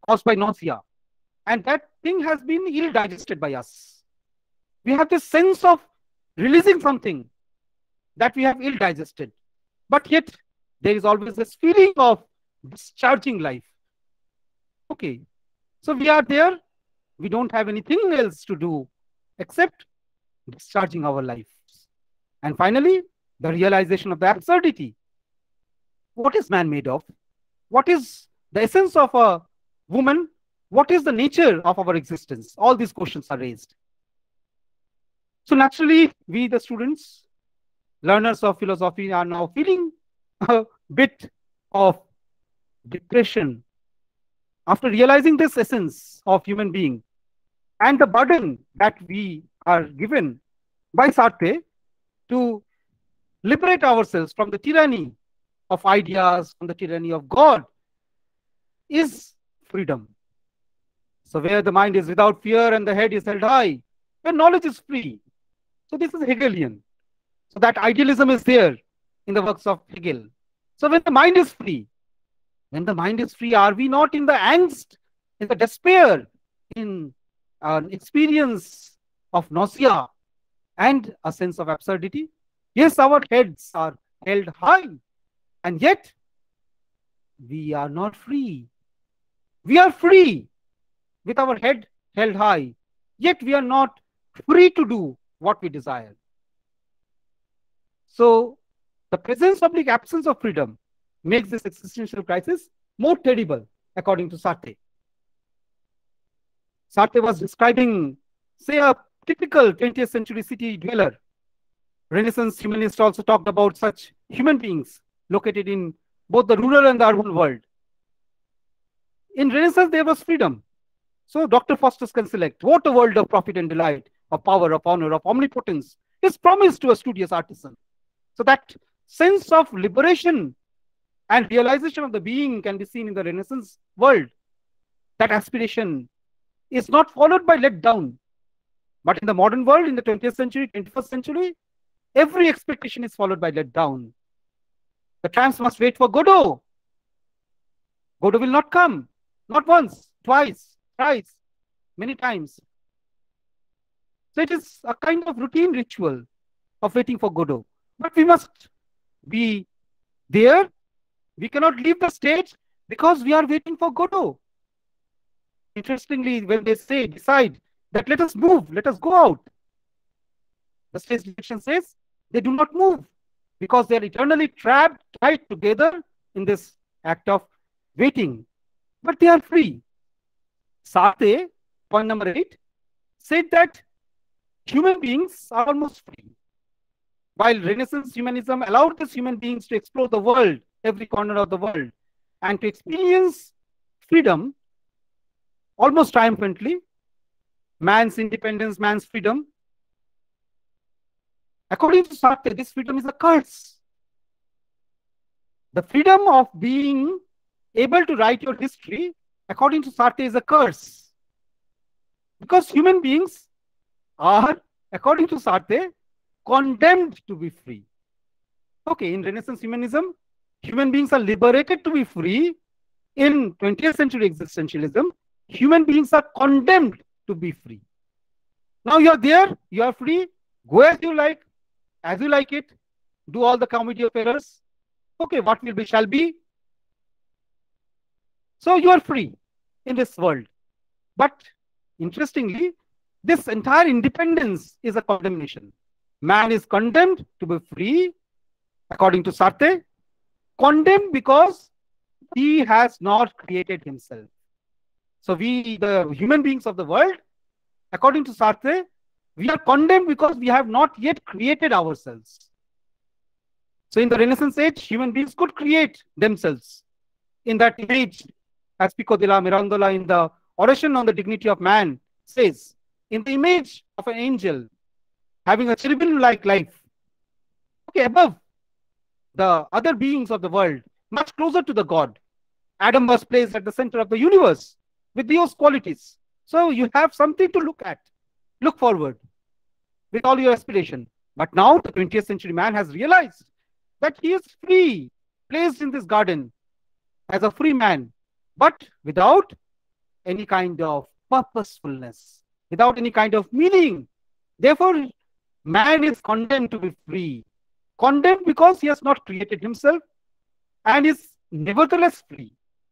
caused by nausea. And that thing has been ill digested by us. We have this sense of releasing something that we have ill digested. But yet, there is always this feeling of discharging life. Okay, so we are there. We don't have anything else to do except discharging our lives. And finally, the realization of the absurdity. What is man made of? What is the essence of a woman? What is the nature of our existence? All these questions are raised. So naturally, we, the students, learners of philosophy, are now feeling a bit of depression after realizing this essence of human being and the burden that we are given by Sartre to liberate ourselves from the tyranny of ideas, from the tyranny of God, is freedom. So where the mind is without fear and the head is held high, where knowledge is free. So this is Hegelian. So that idealism is there in the works of Hegel. So when the mind is free, when the mind is free, are we not in the angst, in the despair, in an experience of nausea and a sense of absurdity? Yes, our heads are held high, and yet we are not free. We are free with our head held high, yet we are not free to do what we desire. So the presence of the absence of freedom makes this existential crisis more terrible, according to Sartre. Sartre was describing, say, a typical twentieth century city dweller. Renaissance humanists also talked about such human beings located in both the rural and the urban world. In Renaissance, there was freedom. So Doctor Faustus can select what a world of profit and delight, of power, of honor, of omnipotence is promised to a studious artisan. So that sense of liberation and realization of the being can be seen in the Renaissance world. That aspiration is not followed by let down. But in the modern world, in the twentieth century, twenty-first century, every expectation is followed by let down. The tramps must wait for Godot. Godot will not come. Not once, twice, thrice, many times. So it is a kind of routine ritual of waiting for Godot. But we must be there. We cannot leave the stage because we are waiting for Godot. Interestingly, when they say, decide that let us move, let us go out, the stage direction says they do not move because they are eternally trapped, tied together in this act of waiting. But they are free. Sartre, point number eight, said that human beings are almost free. While Renaissance humanism allowed these human beings to explore the world, every corner of the world, and to experience freedom almost triumphantly, man's independence, man's freedom. According to Sartre, this freedom is a curse. The freedom of being able to write your history, according to Sartre, is a curse. Because human beings are, according to Sartre, condemned to be free. Okay, in Renaissance humanism, human beings are liberated to be free. In twentieth century existentialism, human beings are condemned to be free. Now you are there, you are free, go as you like, as you like it, do all the comedy of errors. Okay, what will be shall be. So you are free in this world. But interestingly, this entire independence is a condemnation. Man is condemned to be free, according to Sartre, condemned because he has not created himself. So we, the human beings of the world, according to Sartre, we are condemned because we have not yet created ourselves. So in the Renaissance age, human beings could create themselves in that image, as Pico della Mirandola in the Oration on the Dignity of Man says, in the image of an angel having a cherubim-like life, okay, above the other beings of the world, much closer to the God. Adam was placed at the center of the universe with those qualities. So you have something to look at, look forward with all your aspiration. But now the twentieth century man has realized that he is free, placed in this garden as a free man, but without any kind of purposefulness, without any kind of meaning. Therefore, man is condemned to be free. Condemned because he has not created himself and is nevertheless free.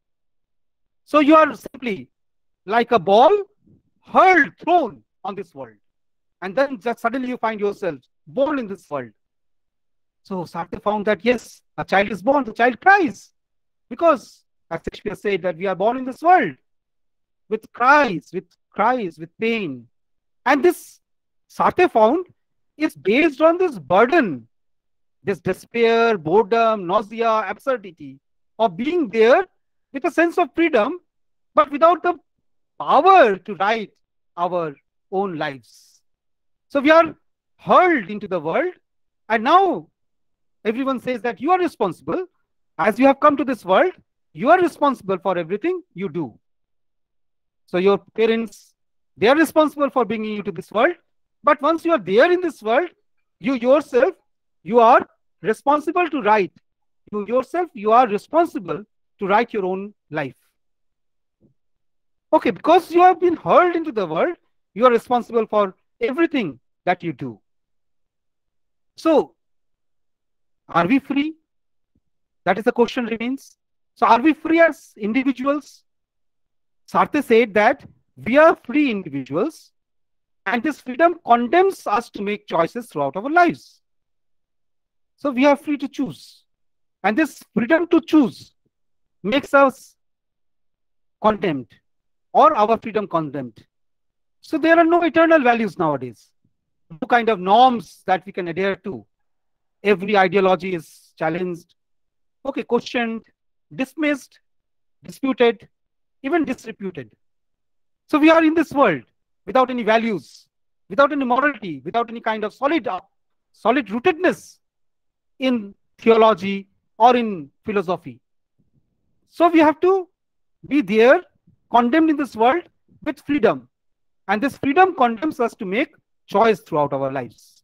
So you are simply like a ball hurled, thrown on this world. And then just suddenly you find yourself born in this world. So Sartre found that yes, a child is born, the child cries. Because, as Shakespeare said, that we are born in this world with cries, with cries, with pain. And this, Sartre found, is based on this burden, this despair, boredom, nausea, absurdity of being there with a sense of freedom, but without the power to write our own lives. So we are hurled into the world, and now everyone says that you are responsible. As you have come to this world, you are responsible for everything you do. So your parents, they are responsible for bringing you to this world. But once you are there in this world, you yourself, you are responsible to write. You yourself, you are responsible to write your own life. Okay, because you have been hurled into the world, you are responsible for everything that you do. So, are we free? That is the question remains. So are we free as individuals? Sartre said that we are free individuals, and this freedom condemns us to make choices throughout our lives. So we are free to choose. And this freedom to choose makes us condemned, or our freedom condemned. So there are no eternal values nowadays. No kind of norms that we can adhere to. Every ideology is challenged, okay, questioned, dismissed, disputed, even disreputed. So we are in this world without any values, without any morality, without any kind of solid, uh, solid rootedness in theology or in philosophy. So we have to be there, condemned in this world with freedom. And this freedom condemns us to make choice throughout our lives.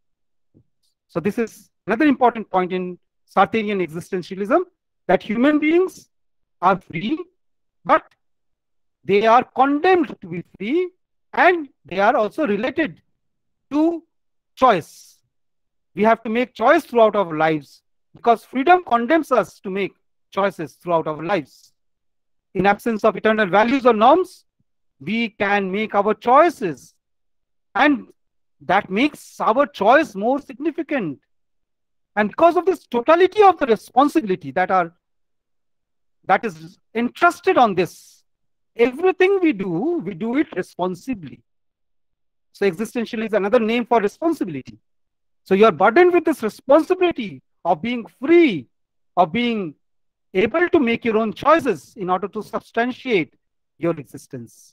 So this is another important point in Sartrean existentialism, that human beings are free, but they are condemned to be free, and they are also related to choice. We have to make choice throughout our lives because freedom condemns us to make choices throughout our lives. In absence of eternal values or norms, we can make our choices, and that makes our choice more significant. And because of this totality of the responsibility that are that is entrusted on this, everything we do, we do it responsibly. So existential is another name for responsibility. So you are burdened with this responsibility of being free, of being able to make your own choices in order to substantiate your existence.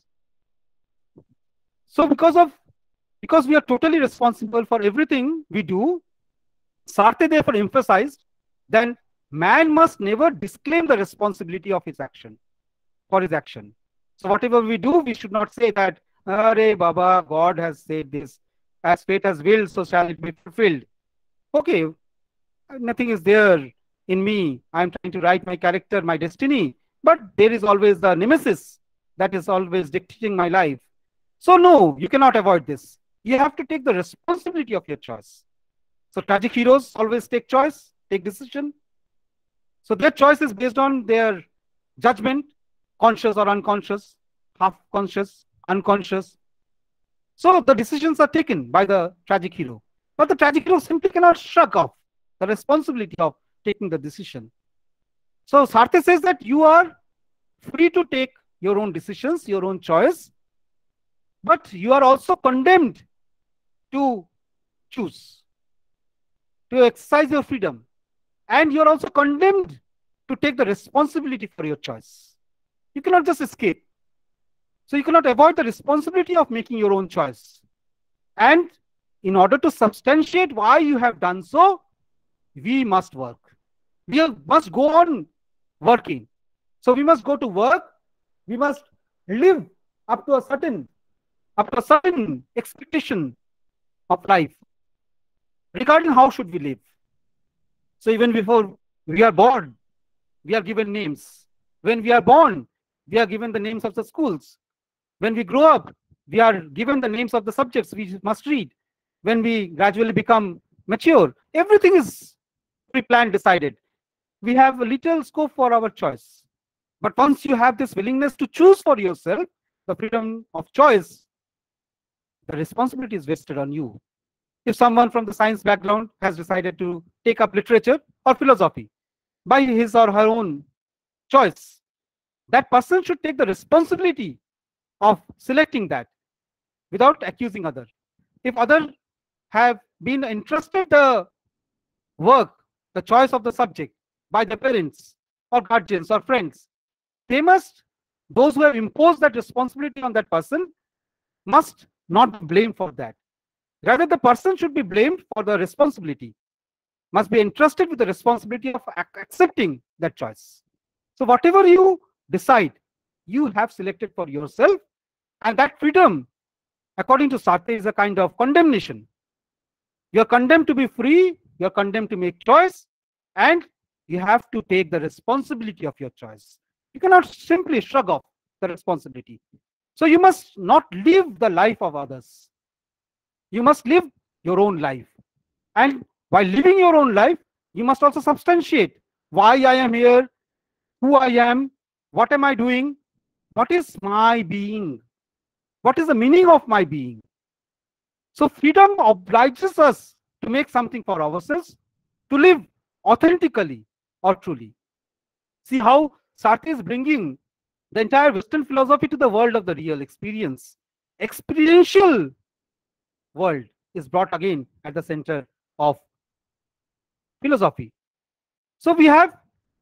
So because of because we are totally responsible for everything we do, Sartre therefore emphasized that man must never disclaim the responsibility of his action, for his action. So whatever we do, we should not say that, Arey Baba, God has said this, as fate has willed, so shall it be fulfilled. Okay, nothing is there in me. I'm trying to write my character, my destiny, but there is always the nemesis that is always dictating my life. So no, you cannot avoid this. You have to take the responsibility of your choice. So tragic heroes always take choice, take decision. So their choice is based on their judgment, conscious or unconscious, half conscious, unconscious. So the decisions are taken by the tragic hero. But the tragic hero simply cannot shrug off the responsibility of taking the decision. So Sartre says that you are free to take your own decisions, your own choice, but you are also condemned to choose, to exercise your freedom. And you're also condemned to take the responsibility for your choice. You cannot just escape. So you cannot avoid the responsibility of making your own choice. And in order to substantiate why you have done so, we must work. We must go on working. So we must go to work. We must live up to a certain, up to a certain expectation of life. Regarding how should we live. So even before we are born, we are given names. When we are born, we are given the names of the schools. When we grow up, we are given the names of the subjects we must read. When we gradually become mature, everything is pre-planned, decided. We have a little scope for our choice. But once you have this willingness to choose for yourself, the freedom of choice, the responsibility is vested on you. If someone from the science background has decided to take up literature or philosophy by his or her own choice, that person should take the responsibility of selecting that without accusing others. If others have been entrusted the work, the choice of the subject by the parents or guardians or friends, they must, those who have imposed that responsibility on that person, must not be blamed for that. Rather, the person should be blamed for the responsibility, must be entrusted with the responsibility of accepting that choice. So whatever you decide, you have selected for yourself, and that freedom, according to Sartre, is a kind of condemnation. You're condemned to be free, you're condemned to make choice, and you have to take the responsibility of your choice. You cannot simply shrug off the responsibility. So you must not live the life of others. You must live your own life. And while living your own life, you must also substantiate why I am here, who I am, what am I doing, what is my being, what is the meaning of my being. So freedom obliges us to make something for ourselves, to live authentically or truly. See how Sartre is bringing the entire Western philosophy to the world of the real experience. Experiential world is brought again at the center of philosophy. So we have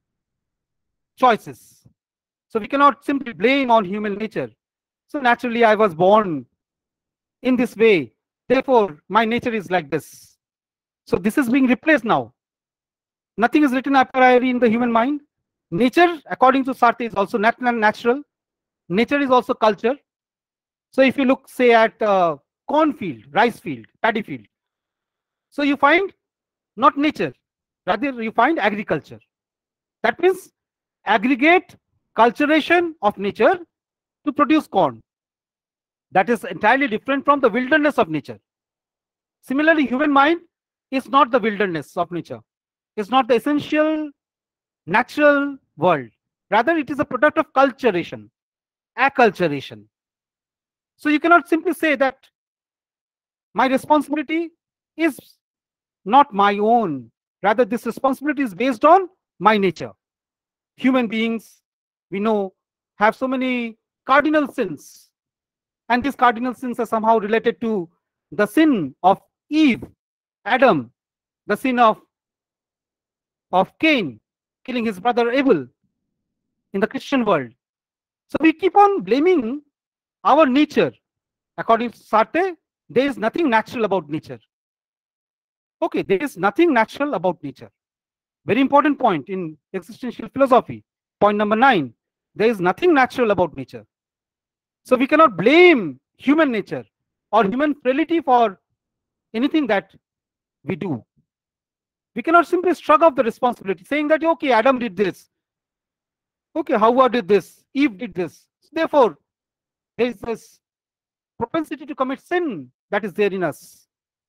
choices. So we cannot simply blame on human nature. So naturally I was born in this way, therefore my nature is like this. So this is being replaced now. Nothing is written a priori in the human mind. Nature, according to Sartre, is also nat natural. Nature is also culture. So if you look, say, at uh, cornfield, rice field, paddy field, so you find not nature, rather you find agriculture. That means aggregate culturation of nature to produce corn. That is entirely different from the wilderness of nature. Similarly, human mind is not the wilderness of nature. It's not the essential natural world. Rather, it is a product of culturation, acculturation. So you cannot simply say that my responsibility is not my own. Rather, this responsibility is based on my nature. Human beings, we know, have so many cardinal sins. And these cardinal sins are somehow related to the sin of Eve, Adam, the sin of, of Cain, killing his brother Abel in the Christian world. So we keep on blaming our nature. According to Sartre, there is nothing natural about nature. Okay, there is nothing natural about nature. Very important point in existential philosophy. Point number nine, there is nothing natural about nature. So we cannot blame human nature or human frailty for anything that we do. We cannot simply shrug off the responsibility, saying that, okay, Adam did this. Okay, Hawa did this. Eve did this. Therefore, there is this propensity to commit sin that is there in us.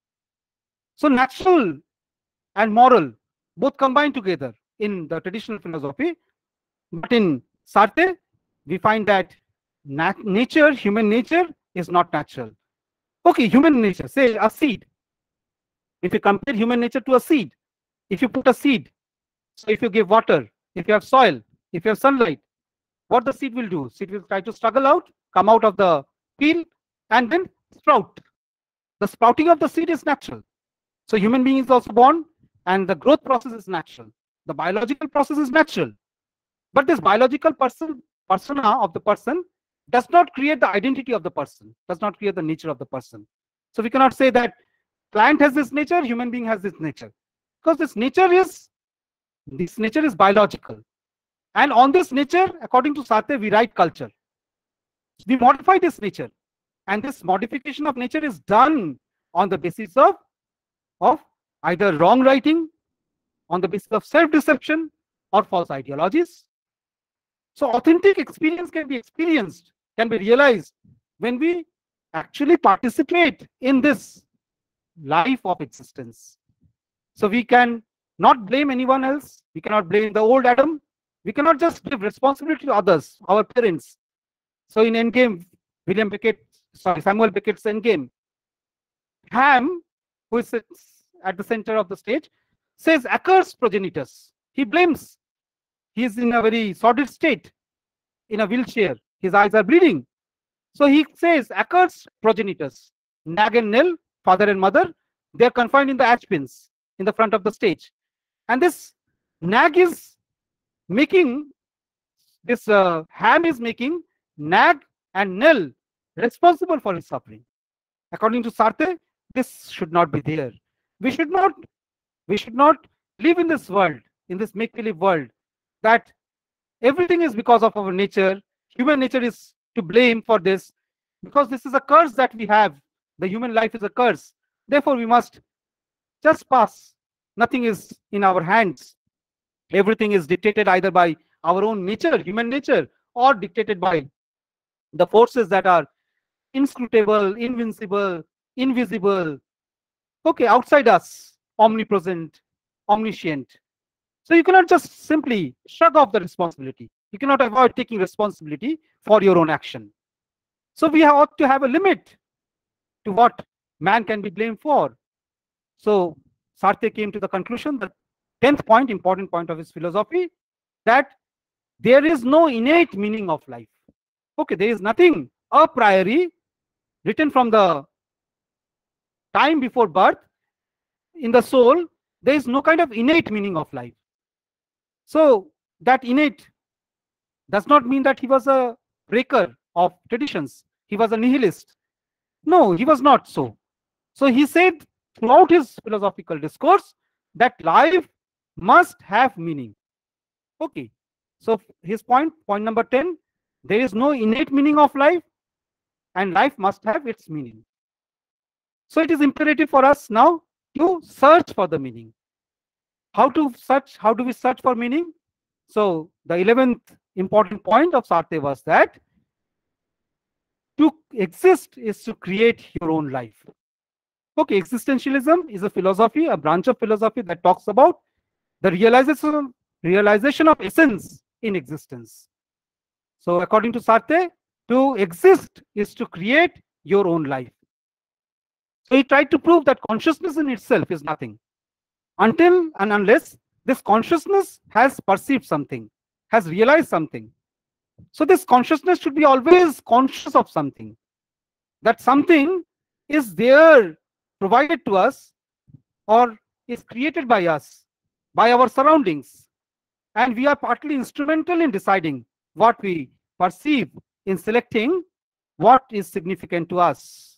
So natural and moral both combine together in the traditional philosophy. But in Sartre, we find that nat nature, human nature, is not natural. Okay, human nature, say a seed. If you compare human nature to a seed, if you put a seed, so if you give water, if you have soil, if you have sunlight, what the seed will do? Seed will try to struggle out, come out of the peel, and then sprout. The sprouting of the seed is natural. So human being is also born, and the growth process is natural. The biological process is natural. But this biological person, persona of the person does not create the identity of the person, does not create the nature of the person. So we cannot say that plant has this nature, human being has this nature. Because this nature is, this nature is biological. And on this nature, according to Sartre, we write culture. We modify this nature. And this modification of nature is done on the basis of, of either wrong writing, on the basis of self-deception, or false ideologies. So authentic experience can be experienced, can be realized when we actually participate in this life of existence. So we can not blame anyone else. We cannot blame the old Adam. We cannot just give responsibility to others, our parents. So in Endgame, William Beckett, sorry, Samuel Beckett's Endgame, Ham, who is at the center of the stage, says accursed progenitors. He blames. He is in a very sordid state, in a wheelchair. His eyes are bleeding. So he says accursed progenitors. Nag and Nell, father and mother, they are confined in the ash bins in the front of the stage. And this Nag is making, this uh, Ham is making Nag and Nell responsible for his suffering. According to Sartre, this should not be there. We should not, we should not live in this world, in this make-believe world, that everything is because of our nature. Human nature is to blame for this, because this is a curse that we have. The human life is a curse. Therefore, we must just pass. Nothing is in our hands. Everything is dictated either by our own nature, human nature, or dictated by the forces that are inscrutable, invincible, invisible, okay, outside us, omnipresent, omniscient. So you cannot just simply shrug off the responsibility. You cannot avoid taking responsibility for your own action. So we ought to have a limit to what man can be blamed for. So Sartre came to the conclusion, the tenth point, important point of his philosophy, that there is no innate meaning of life. Okay, there is nothing a priori written from the time before birth in the soul. There is no kind of innate meaning of life. So that innate does not mean that he was a breaker of traditions. He was a nihilist. No, he was not so. So he said throughout his philosophical discourse that life must have meaning. Okay. So his point, point number ten, there is no innate meaning of life, and life must have its meaning. So it is imperative for us now to search for the meaning. How to search? How do we search for meaning? So the eleventh important point of Sartre was that to exist is to create your own life. Okay, existentialism is a philosophy, a branch of philosophy that talks about the realization, realization of essence in existence. So according to Sartre, to exist is to create your own life. So he tried to prove that consciousness in itself is nothing until and unless this consciousness has perceived something, has realized something. So this consciousness should be always conscious of something. That something is there, provided to us, or is created by us, by our surroundings. And we are partly instrumental in deciding what we perceive, in selecting what is significant to us.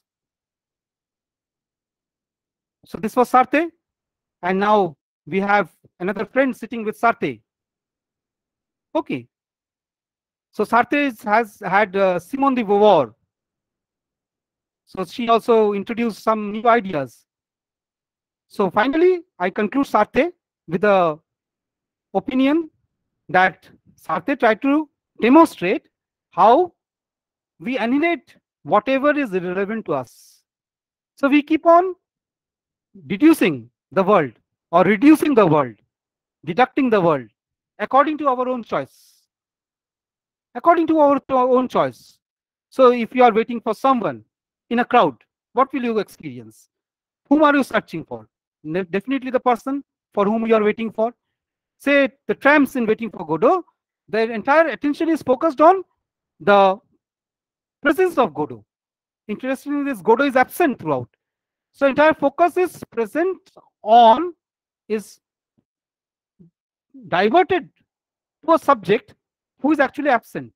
So this was Sartre. And now we have another friend sitting with Sartre. Okay. So Sartre has had uh, Simone de Beauvoir. So she also introduced some new ideas. So finally, I conclude Sartre with the opinion that Sartre tried to demonstrate how we annihilate whatever is irrelevant to us. So we keep on deducing the world or reducing the world, deducting the world according to our own choice. According to our, to our own choice. So if you are waiting for someone in a crowd, what will you experience? Whom are you searching for? Definitely the person for whom you are waiting for. Say the tramps in waiting for Godot, their entire attention is focused on the presence of Godot. Interestingly, this Godot is absent throughout. So entire focus is present on, is diverted to a subject who is actually absent.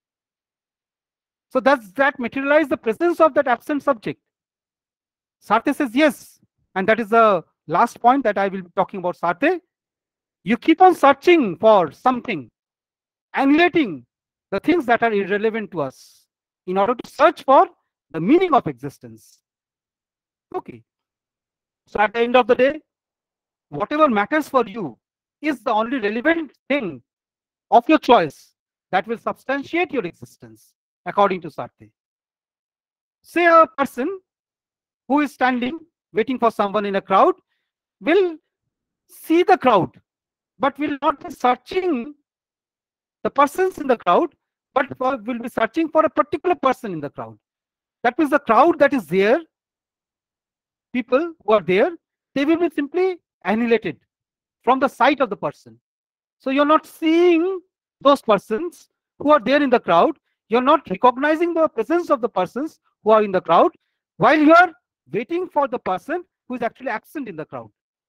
So does that materialize the presence of that absent subject? Sartre says yes. And that is the last point that I will be talking about Sartre. You keep on searching for something, annihilating the things that are irrelevant to us in order to search for the meaning of existence. Okay. So at the end of the day, whatever matters for you is the only relevant thing of your choice. that will substantiate your existence, according to Sartre. Say a person who is standing, waiting for someone in a crowd, will see the crowd, but will not be searching the persons in the crowd, but for, will be searching for a particular person in the crowd. That means the crowd that is there, people who are there, they will be simply annihilated from the sight of the person. So you're not seeing those persons who are there in the crowd. You're not recognizing the presence of the persons who are in the crowd, while you are waiting for the person who is actually absent in the crowd.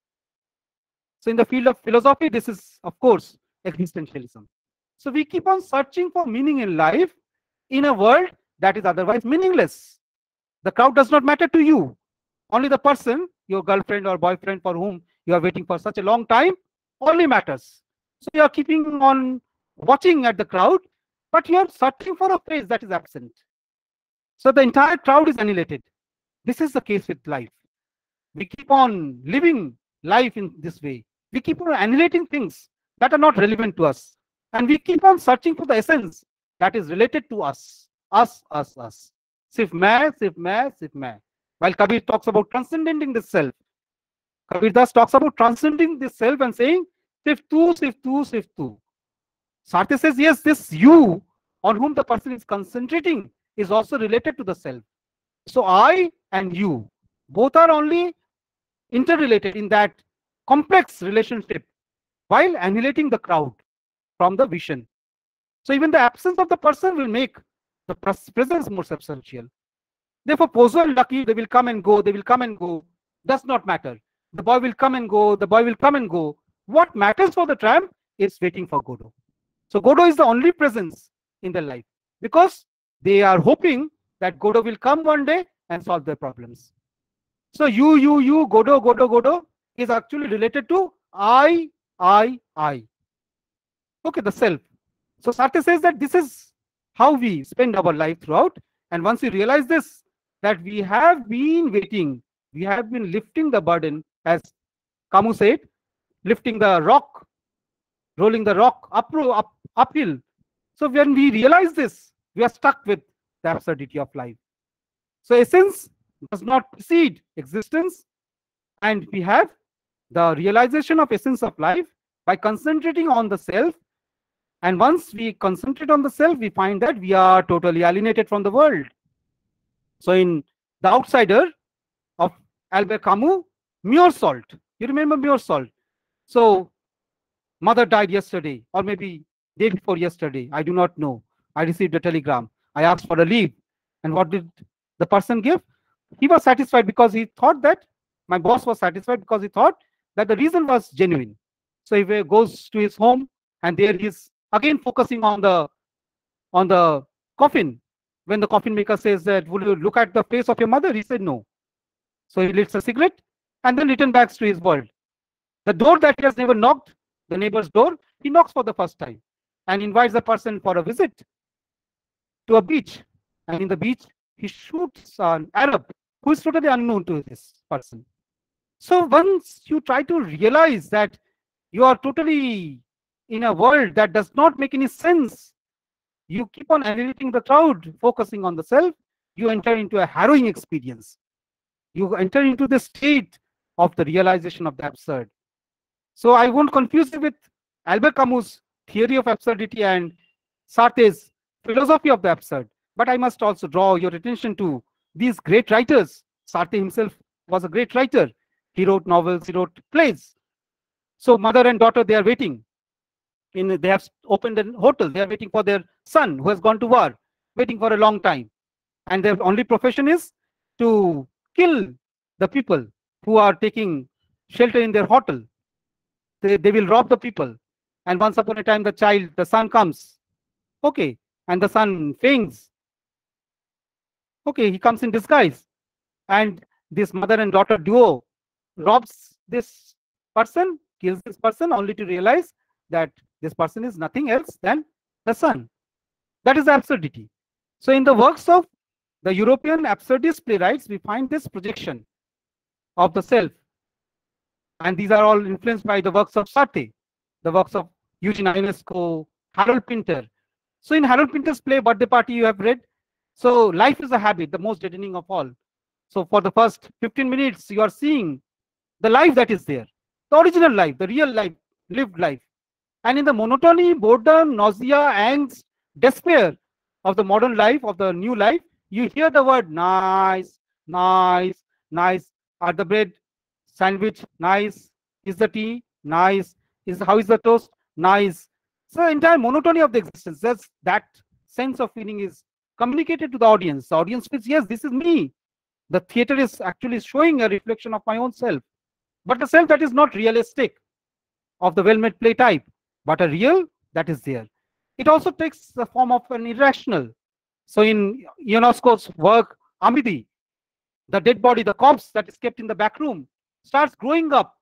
So in the field of philosophy, this is, of course, existentialism. So we keep on searching for meaning in life in a world that is otherwise meaningless. The crowd does not matter to you. Only the person, your girlfriend or boyfriend for whom you are waiting for such a long time, only matters. So you are keeping on watching at the crowd, but you are searching for a face that is absent. So the entire crowd is annihilated. This is the case with life. We keep on living life in this way. We keep on annihilating things that are not relevant to us. And we keep on searching for the essence that is related to us. Us, us, us. Sif main, sif main, sif main. While Kabir talks about transcending this self, Kabir Das talks about transcending this self and saying, sif tu, sif tu, sif tu. Sartre says, yes, this you on whom the person is concentrating is also related to the self. So I and you, both are only interrelated in that complex relationship while annihilating the crowd from the vision. So even the absence of the person will make the presence more substantial. Therefore, Pozo and Lucky, they will come and go, they will come and go, does not matter. The boy will come and go, the boy will come and go. What matters for the tramp is waiting for Godot. So Godot is the only presence in their life because they are hoping that Godot will come one day and solve their problems. So you, you, you, Godot, Godot, Godot is actually related to I, I, I. Okay, the self. So Sartre says that this is how we spend our life throughout. And once we realize this, that we have been waiting, we have been lifting the burden, as Camus said, lifting the rock, rolling the rock up, up, uphill. So when we realize this, we are stuck with the absurdity of life. So essence does not precede existence, and we have the realization of essence of life by concentrating on the self. And once we concentrate on the self, we find that we are totally alienated from the world. So in The Outsider of Albert Camus, Muir Salt. You remember Muir Salt? So mother died yesterday, or maybe day before yesterday. I do not know. I received a telegram. I asked for a leave. And what did the person give? He was satisfied because he thought that, my boss was satisfied because he thought that the reason was genuine. So he goes to his home, and there he is again focusing on the on the coffin. When the coffin maker says that, will you look at the face of your mother? He said no. So he lights a cigarette and then returns back to his world. The door that he has never knocked, the neighbor's door, he knocks for the first time and invites the person for a visit to a beach. And in the beach, he shoots an Arab who is totally unknown to this person. So once you try to realize that you are totally in a world that does not make any sense, you keep on annihilating the crowd, focusing on the self, you enter into a harrowing experience. You enter into the state of the realization of the absurd. So I won't confuse it with Albert Camus' theory of absurdity and Sartre's philosophy of the absurd. But I must also draw your attention to these great writers. Sartre himself was a great writer. He wrote novels, he wrote plays. So mother and daughter, they are waiting. In, they have opened a hotel. They are waiting for their son who has gone to war, waiting for a long time. And their only profession is to kill the people who are taking shelter in their hotel. They, they will rob the people. And once upon a time, the child, the son comes. Okay. And the son faints. Okay, he comes in disguise. And this mother and daughter duo robs this person, kills this person, only to realize that this person is nothing else than the son. That is absurdity. So in the works of the European absurdist playwrights, we find this projection of the self. And these are all influenced by the works of Sartre, the works of Eugene Ionesco, Harold Pinter. So in Harold Pinter's play, Birthday Party, you have read. So life is a habit, the most deadening of all. So for the first fifteen minutes, you are seeing the life that is there, the original life, the real life, lived life. And in the monotony, boredom, nausea, angst, despair of the modern life, of the new life, you hear the word nice, nice, nice. Are the bread sandwich? Nice. Is the tea? Nice. Is how is the toast? Nice. So the entire monotony of the existence, that's, that sense of feeling is communicated to the audience. The audience feels, yes, this is me. The theater is actually showing a reflection of my own self, but the self that is not realistic of the well-made play type, but a real that is there. It also takes the form of an irrational. So in Ionesco's work, Amidi, the dead body, the corpse that is kept in the back room, starts growing up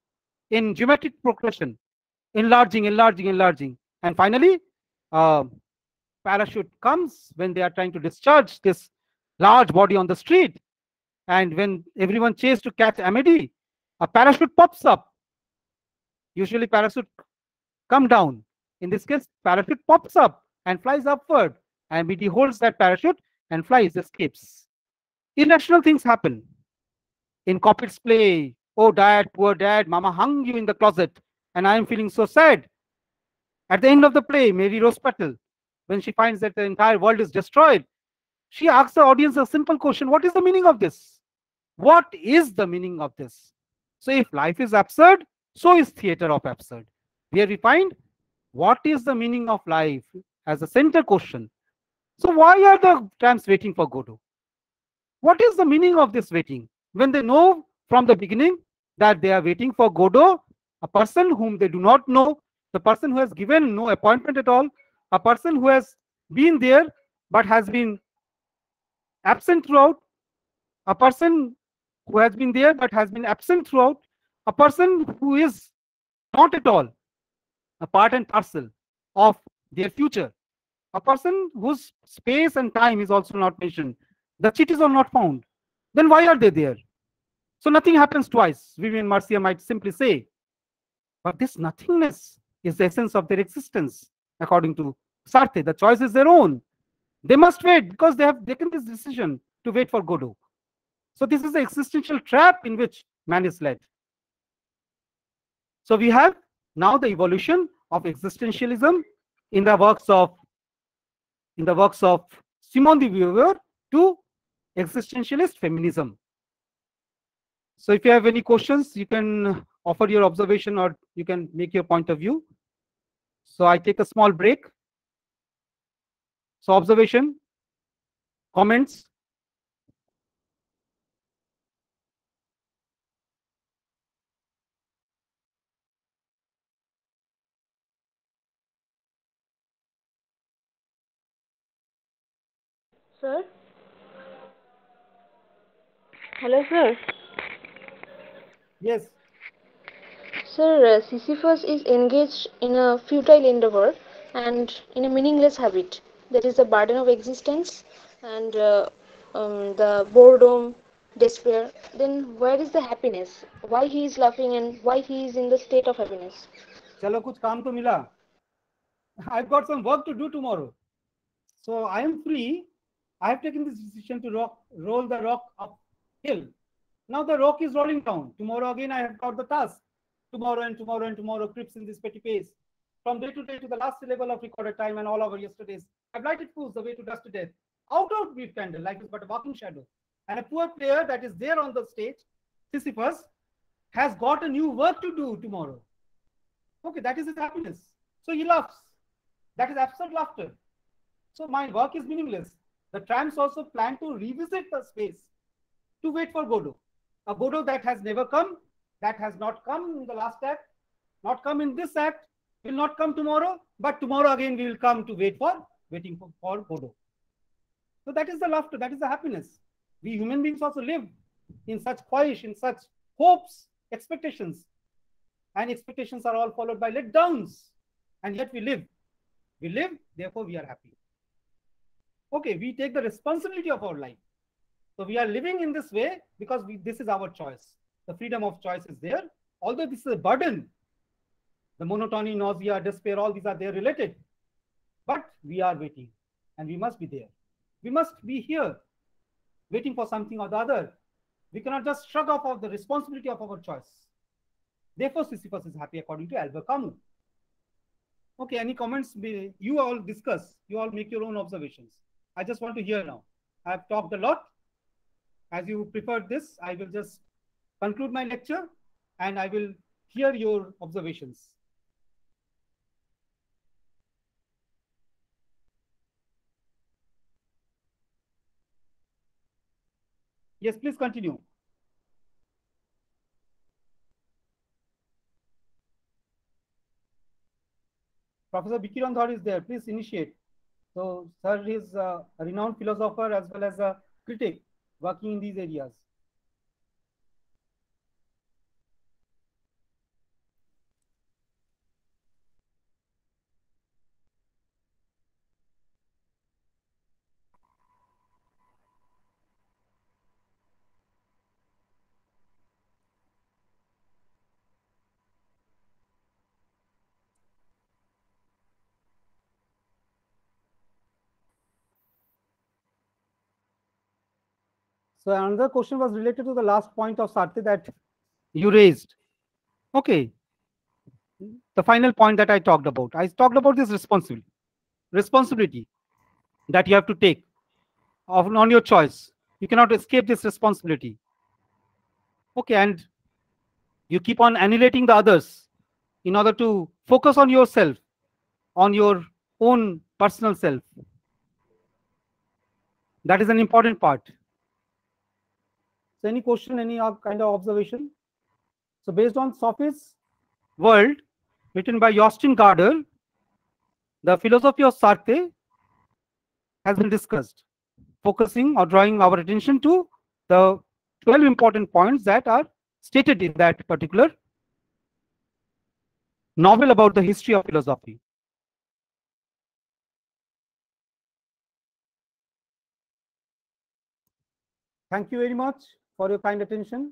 in geometric progression, enlarging, enlarging, enlarging. And finally, uh, parachute comes when they are trying to discharge this large body on the street. And when everyone chases to catch Amidi, a parachute pops up. Usually parachute come down. In this case, parachute pops up and flies upward. Amidi holds that parachute and flies, escapes. Irrational things happen. In Coppitt's play, oh dad, poor dad, mama hung you in the closet and I am feeling so sad. At the end of the play, Mary Rose Patel, when she finds that the entire world is destroyed, she asks the audience a simple question: what is the meaning of this? What is the meaning of this? So if life is absurd, so is theater of absurd. Here we find what is the meaning of life as a center question. So why are the tramps waiting for Godot? What is the meaning of this waiting? When they know from the beginning that they are waiting for Godot, a person whom they do not know, the person who has given no appointment at all, a person who has been there but has been absent throughout, a person who has been there but has been absent throughout, a person who is not at all a part and parcel of their future, a person whose space and time is also not mentioned, the chitties are not found, then why are they there? So nothing happens twice, Vivian Marcia might simply say. But this nothingness is the essence of their existence. According to Sartre, the choice is their own. They must wait because they have taken this decision to wait for Godot. So this is the existential trap in which man is led. So we have now the evolution of existentialism in the works of in the works of Simone de Beauvoir to existentialist feminism. So if you have any questions, you can offer your observation or you can make your point of view. So I take a small break. So observation, comments. Sir? Hello, sir. Yes. Sir, uh, Sisyphus is engaged in a futile endeavor and in a meaningless habit. That is the burden of existence and uh, um, the boredom, despair. Then where is the happiness? Why he is laughing and why he is in the state of happiness? Chalo kuch kaam to mila. I've got some work to do tomorrow. So I am free. I have taken this decision to rock, roll the rock uphill. Now the rock is rolling down. Tomorrow again I have got the task. Tomorrow and tomorrow and tomorrow creeps in this petty pace. From day to day to the last level of recorded time and all over yesterday's. I've lighted fools the way to dust to death. Out of brief candle, life is but a walking shadow. And a poor player that is there on the stage, Sisyphus, has got a new work to do tomorrow. Okay, that is his happiness. So he laughs. That is absurd laughter. So my work is meaningless. The tramps also plan to revisit the space to wait for Godot. A Godot that has never come, that has not come in the last act, not come in this act, will not come tomorrow, but tomorrow again we will come to wait for, waiting for, for Godot. So that is the laughter, that is the happiness. We human beings also live in such quiet, in such hopes, expectations. And expectations are all followed by letdowns. And yet we live. We live, therefore we are happy. Okay, we take the responsibility of our life. So we are living in this way because we, this is our choice. The freedom of choice is there. Although this is a burden, the monotony, nausea, despair, all these are there related. But we are waiting, and we must be there. We must be here, waiting for something or the other. We cannot just shrug off of the responsibility of our choice. Therefore, Sisyphus is happy, according to Albert Camus. Okay, any comments? You all discuss. You all make your own observations. I just want to hear now. I have talked a lot. As you preferred this, I will just conclude my lecture and I will hear your observations. Yes, please continue. Professor Bikiran Dhar is there. Please initiate. So, sir is a renowned philosopher as well as a critic working in these areas. So another question was related to the last point of Sartre that you raised. Okay. The final point that I talked about. I talked about this responsibility. Responsibility that you have to take of, on your choice. You cannot escape this responsibility. Okay, and you keep on annihilating the others in order to focus on yourself, on your own personal self. That is an important part. So any question, any kind of observation? So based on Sophie's World, written by Jostein Gaarder, the philosophy of Sartre has been discussed, focusing or drawing our attention to the twelve important points that are stated in that particular novel about the history of philosophy. Thank you very much for your kind attention.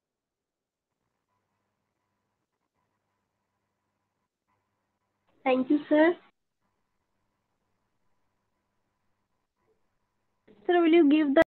Thank you, sir. Sir, will you give the